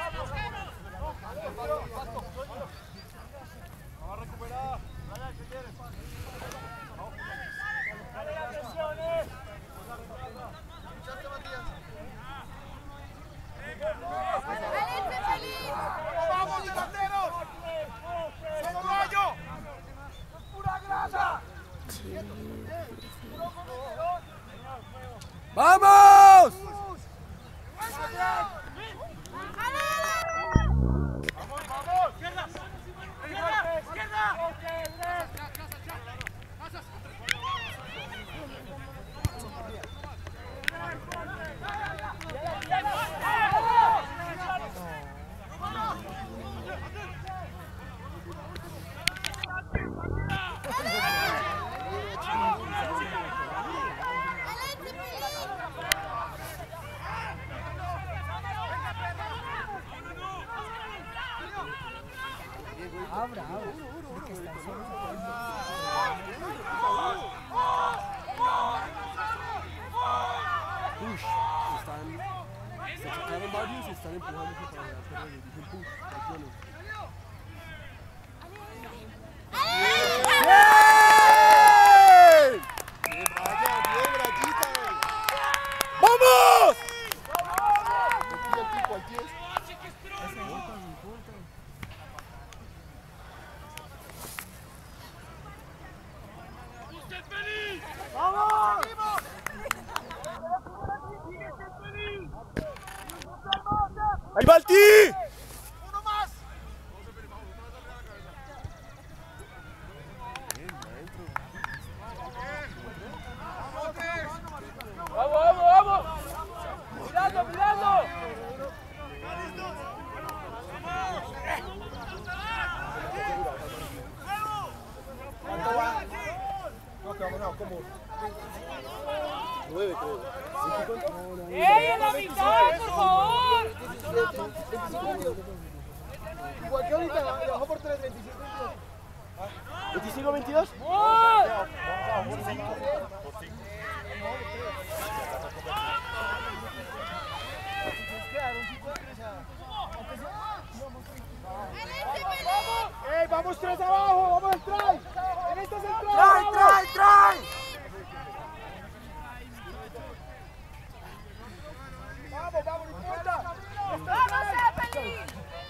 Vamos a recuperar. Vaya, ¿qué quieres? Dale las presiones. ¡Vamos, delanteros! ¡Somos gallo! ¡Pura grasa! ¡Vamos! ¡Vamos, vamos! ¡Izquierda! ¡Izquierda! ¡Izquierda! Abra, abra. Porque está Push. Están, se sacaron varios y están empujándose para allá. Pero les dicen push. Presiones. ¡Bien! ¡Bien, Brian! ¡Bien, Brayita! ¡Vamos! Aquí el tipo, al diez. ¡Vamos! ¡Ahí va el ti! ¡Uno más! ¡Vamos, vamos, vamos! ¡Mirando, mirando! No, que vamos, como nueve, creo. ¡Ey, en la mitad, por favor! Igual que ahorita, bajó por tres, veinticinco, veintidós. ¿veinticinco, veintidós? ¡Ey, vamos tres abajo! ¡Vamos al try! ¡En esta es el try! ¡Try, try, try! ¡Vamos, vamos, no importa! ¡Vamos, Zeppelin!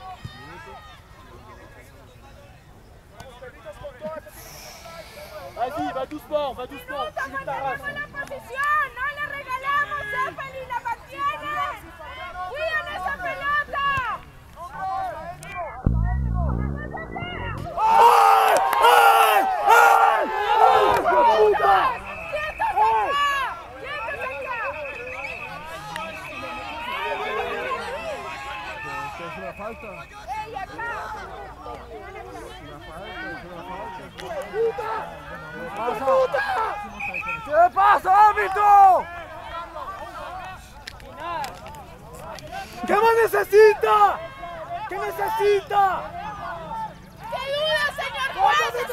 Vas-y, va doucement, va doucement. ¡Mantenemos la posición! ¡No le regalamos, Zeppelin! ¡La mantienen! ¡Cuidan esa pelota! ¡Ay! ¡Ay! ¡Ay! ¡Ay! ¡Puta! ¡Quietos acá! ¡Quietos acá! falta. ¡Ey, acá! ¿Qué pasa, árbitro? ¿Qué más necesita? ¿Qué necesita? ¡Qué duda, señor juez! ¡Es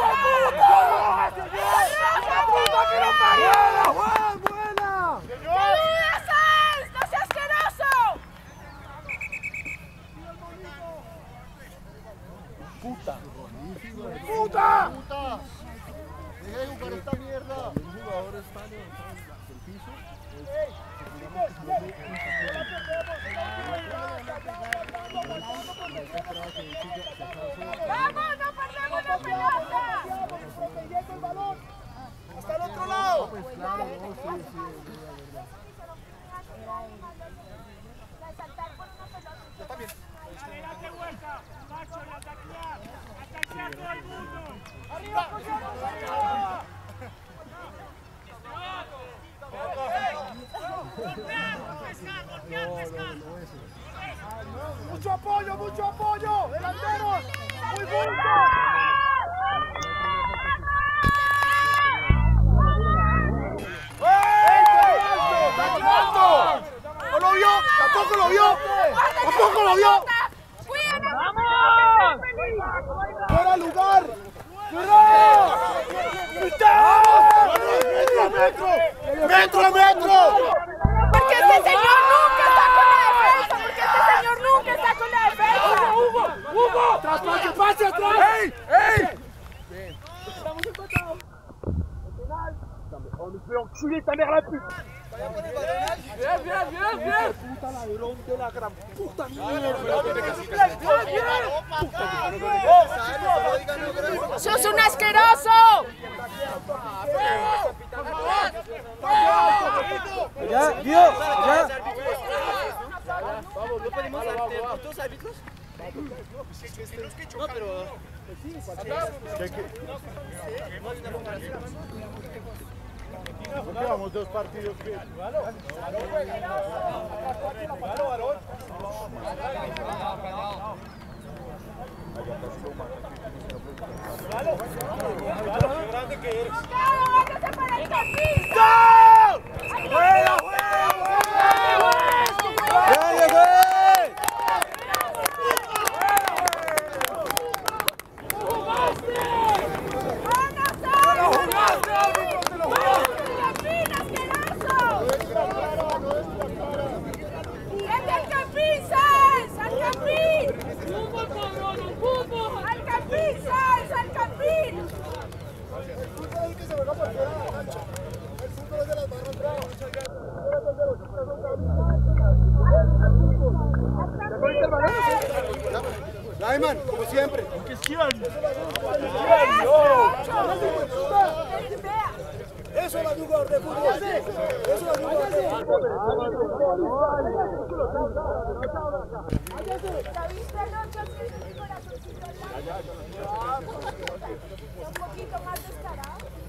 ¡Buena, Juan, buena! ¡Qué dudas es! ¡No seas asqueroso! ¡Puta! ¡Puta! Deja de jugar esta mierda. Un jugador está levantado del piso. ¡Vamos, no perdemos la pelota! ¡Protegiendo el balón! ¡Hasta el otro lado! Pues claro, no, sí, sí, es verdad, verdad. Yo también. ¡Arriba, Cochero! Mucho apoyo, mucho apoyo, delanteros, muy juntos. ¿No lo vio? ¿Tampoco lo vio? ¿Tampoco lo vio? ¡Vamos! ¡Fuera lugar! ¡Fuera! ¡Metro, metro! ¡Metro, metro! Porque este señor nunca está con la defensa, porque este señor nunca está con la defensa. ¡Hugo! ¡Hugo! ¡Tras, pase, pase atrás! ¡Ey! ¡Ey! Estamos empatados. On ne peut enculer ta mère la pute. Viens, viens, viens, viens. Puta ladrón de la gran puta mierda. ¡Sos un asqueroso! Ya, Guido, ya. Vamos, ¿no pedimos dos árbitros? No, pero... Llevamos dos partidos bien. ¡Váyase para el camino! ¡Juega, juega, Lyman, como siempre. Eso es la jugador de fútbol. Eso es la jugador de fútbol. ¿La viste anoche así en mi corazoncito al lado? Un poquito más descarado.